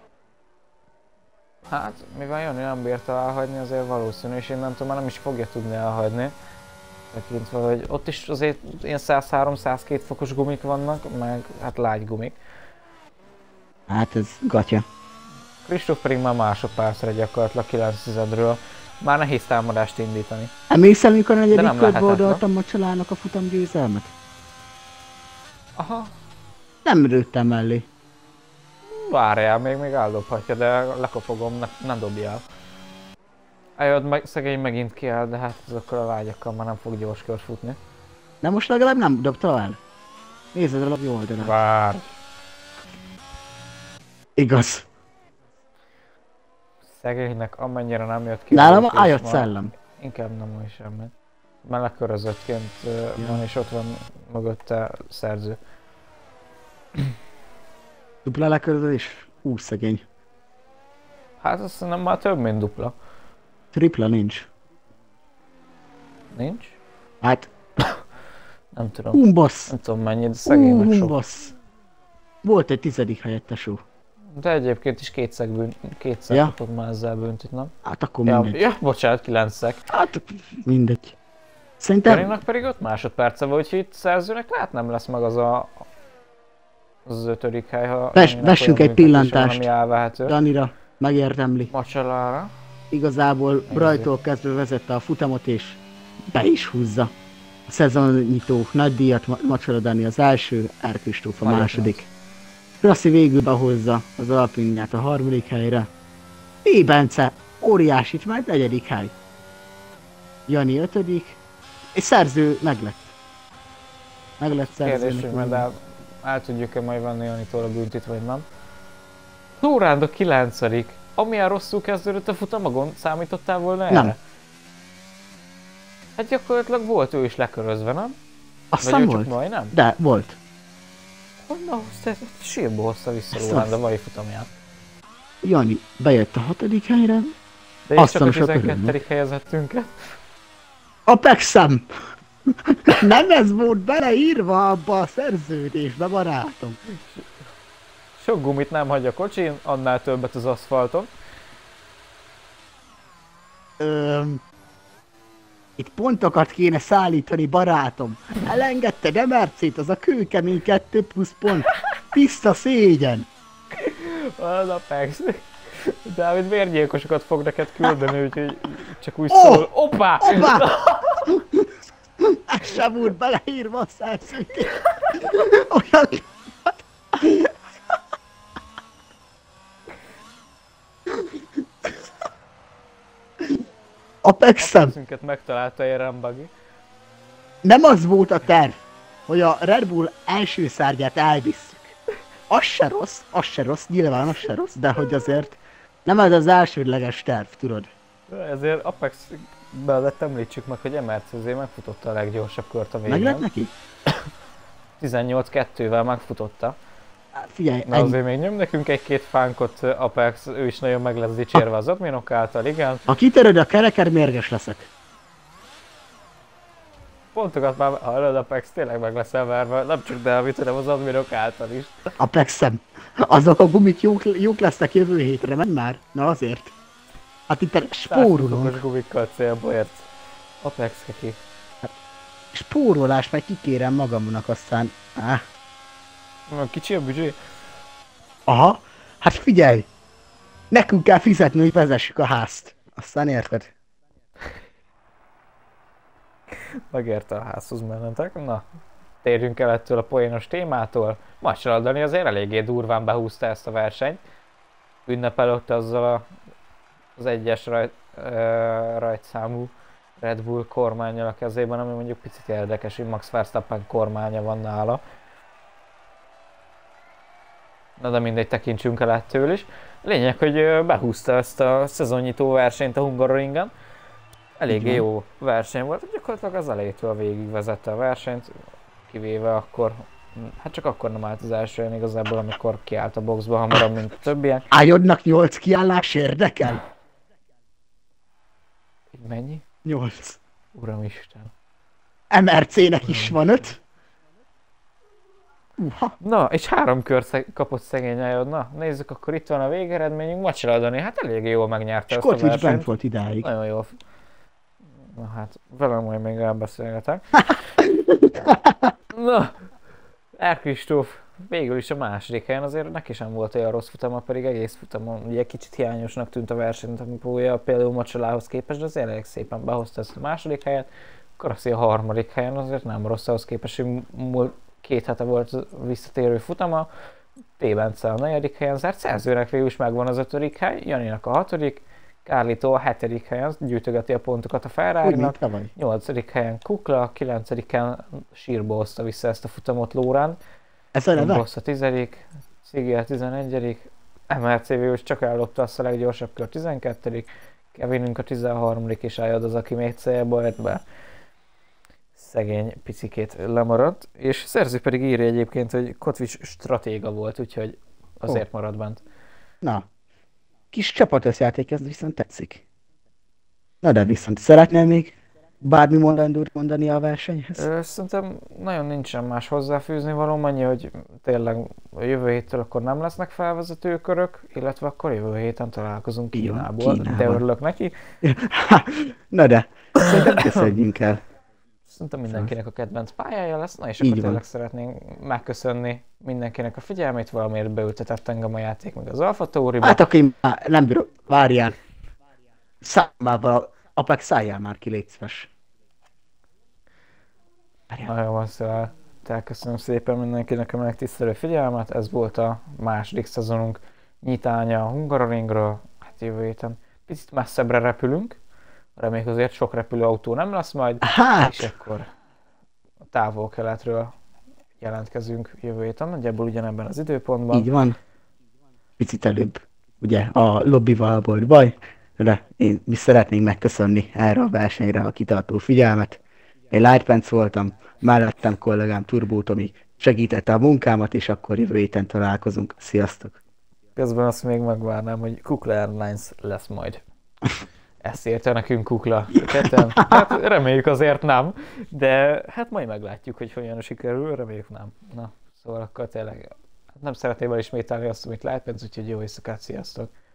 Hát, mivel Jani nem bírta elhagyni, azért valószínű, és innentől már nem is fogja tudni elhagyni. Tekintve, hogy ott is azért ilyen száz három száz két fokos gumik vannak, meg hát lágy gumik. Hát ez gatya. Kristóf pedig már másodpercre gyakorlatilag kilenc tizedről. Már nehéz támadást indítani. Emlékszel, mikor a De negyedik nem körbe lehetetlen. odaadtam a csalának a futam győzelmet? Aha, Nem lőttem mellé. várjál, még, még eldobhatja, de lekopogom, ne, ne dobjál. Ajod, meg, szegény megint kiáll, de hát azokkal a vágyakkal már nem fog gyors kört futni. De most legalább nem dobta el. Nézd el a jó oldalát. Várj! Igaz. Szegénynek amennyire nem jött ki. Nálam a ájott ma- szellem. Inkább nem mondj semmit. Már lekörözöttként uh, van és ott van mögötte szerző. Dupla lekörözés? Hú, szegény. Hát azt hiszem már több, mint dupla. Tripla nincs. Nincs? Hát, Nem tudom. humbasz. Nem tudom mennyi, de Hú, szegénynek sok. humbasz. Volt egy tizedik helyettesú. De egyébként is kétszer, bűn, kétszer Ja. kapott már ezzel büntit, nem? Hát akkor Ja, mindegy. ja, bocsánat, kilencszek. Hát, mindegy. Szerintem... Janinak pedig öt másodperce volt, úgyhogy itt szerzőnek lehet nem lesz meg az a... az ötödik hely, ha... Ves- Janinak vessünk olyan egy büntetése van, pillantást. ami elvehető. Danira megérdemli. Macsalára. Igazából Brajtól kezdve vezette a futamot és be is húzza. A szezonnyitó nagy díjat Ma- Macsala Dani az első, R. Kristóf a Nagyon második. Rassi végül behozza az Alpinját a harmadik helyre. P. Bence óriásit már negyedik hely. Jani ötödik, és szerző meglett. Meglett Kérdés, szerzőnek. hogy majd el, el tudjuk-e majd venni Janitól a büntit, vagy nem. Lóránd kilencedik. Amilyen rosszul kezdődött a futamagon, számítottál volna erre? Nem. Hát gyakorlatilag volt ő is lekörözve, nem? Aztán Vagy ő volt. csak majdnem? De, volt. Honnan hozta, sírba hozta vissza Ezt Lóránd a az. mai futamját. Jani bejött a hatodik helyre. De is csak a Asszonyosak tizenkettedik helyezettünket. Apexem! Nem ez volt beleírva abba a szerződésbe, barátom. Sok gumit nem hagy a kocsin, annál többet az aszfalton. Öm, itt pontokat kéne szállítani, barátom. Elengedted Emercét, az a kőkemény kettő plusz pont. Tiszta szégyen. Az Apex. Dávid vérgyilkosokat fog neked küldeni, úgyhogy csak úgy Ó! szól. Oppá! Hoppá! Ez sem volt beleírva a szerződés. Olyan... Apexem! Szünket megtalálta egy Rambagi. Nem az volt a terv, hogy a Red Bull első szárnyát elvisszük. Az se rossz, az se rossz, nyilván az se rossz, de hogy azért nem ez az elsődleges terv, tudod. Ezért Apex mellett említsük meg, hogy Emercezé megfutotta a leggyorsabb kört a Meg lett végén. neki? tizennyolc kettővel megfutotta. Hát figyelj, Na ennyi. azért még nyom nekünk egy-két fánkot Apex, ő is nagyon meg lesz dicsérve az adminok által, igen. Ha kitöröd a kereked, mérges leszek. Pontokat már hallod, Apex tényleg meg lesz verve, nem csak Dávid, hanem az adminok által is. Apexem, azok a gumik jók, jók lesznek jövő hétre, menj már. Na azért. Hát itt spórolunk. Százfokos gumikkal célba ért. Apex keki. Spórolás, meg kikérem magamnak aztán. Ah. Kicsi a büdzsé? Aha, hát figyelj! Nekünk kell fizetni, hogy vezessük a házt. Aztán érted? Megérte a házhoz mennetek. Na, térjünk el ettől a poénos témától. Macsala Dani azért eléggé durván behúzta ezt a versenyt. Ünnepelődte azzal a, az egyes rajt, uh, rajtszámú Red Bull kormánnyal a kezében, ami mondjuk picit érdekes, hogy Max Verstappen kormánya van nála. Na de mindegy, tekintsünk el ettől is. Lényeg, hogy ö, behúzta ezt a szezonnyitó versenyt a Hungaroringen. Eléggé jó verseny volt, gyakorlatilag az elejétől végig vezette a versenyt, kivéve akkor, hát csak akkor nem állt az első helyen igazából, amikor kiállt a boxba hamarabb, mint a többiek. Ájodnak nyolc kiállás érdekel? Így mennyi? Nyolc. Uramisten. em er cé-nek is van öt. Uha. Na, és három kör szeg- kapott szegény Ájod. Na, nézzük, akkor itt van a végeredményünk. Macsala Dani, hát eléggé jól megnyerte ezt a Skotvics versenyt. bent volt idáig. Nagyon jó. Na hát, velem majd még elbeszélgetek. Na, R. Kristóf végül is a második helyen, azért neki sem volt olyan rossz futama, pedig egész futamon ugye kicsit hiányosnak tűnt a versenytempója például Macsalához képest, de azért elég szépen behozta ezt a második helyet. Karaszi a harmadik helyen, azért nem rossz ahhoz képest, hogy múlt két hete volt visszatérő futama. P. Bence a negyedik helyen zárt, szerzőnek végül is megvan az ötödik hely, Janinak a hatodik, Carlito a hetedik helyen gyűjtögeti a pontokat a Úgy, mint Ferrari-nak, tavaly. nyolcadik helyen Kukla, kilencediken sírba hozta vissza ezt a futamot Lórán, Ez a neve? Bossz a tizedik, Cigel tizenegyedik, em er cé vé is csak ellopta azt a leggyorsabb kör tizenkettedik, Kevinünk a tizenharmadik és Ayad az, aki még célba jött be. Szegény picikét lemaradt, és szerző pedig írja egyébként, hogy Kotvics stratéga volt, úgyhogy azért Ó. maradt bent. Na. Kis csapatos játék, ez viszont tetszik. Na de viszont szeretnél még bármi mondandót mondani a versenyhez? Ö, Szerintem nagyon nincsen más hozzáfűzni való, annyi, hogy tényleg a jövő héttől akkor nem lesznek felvezetőkörök, illetve akkor jövő héten találkozunk Így van, Kínából, Kínában. de örülök neki. Na de, szerintem köszönjünk el. Szerintem mindenkinek a kedvenc pályája lesz, na és Így akkor van. tényleg szeretnénk megköszönni mindenkinek a figyelmét, valamiért beültetett engem a játék, meg az Alfa Tauriba. Hát akkor én már nem bírok, várjál. Számával, Apex szálljál már ki, légy szíves. Várjál. Nagyon van, szóval elköszönöm szépen mindenkinek a megtisztelő figyelmet, ez volt a második szezonunk nyitánya a Hungaroringről, hát jövő héten picit messzebbre repülünk, reméljük azért sok repülőautó nem lesz majd, Hát, és akkor a távol-keletről jelentkezünk jövő héten, nagyjából ugyanebben az időpontban. így van. Picit előbb, ugye, a lobbival volt baj, de én mi szeretnénk megköszönni erre a versenyre a kitartó figyelmet. Én Lightpants voltam, mellettem kollégám Turbó Tomi segítette a munkámat, és akkor jövő héten találkozunk. Sziasztok! Közben azt még megvárnám, hogy Kukla Airlines lesz majd. Ezt írta nekünk Kukla. Ketten. Hát reméljük azért nem, de hát majd meglátjuk, hogy hogyan sikerül, reméljük nem. Na, szóval akkor tényleg nem szeretném elismételni azt, amit Lightpants, úgyhogy jó éjszakát, sziasztok!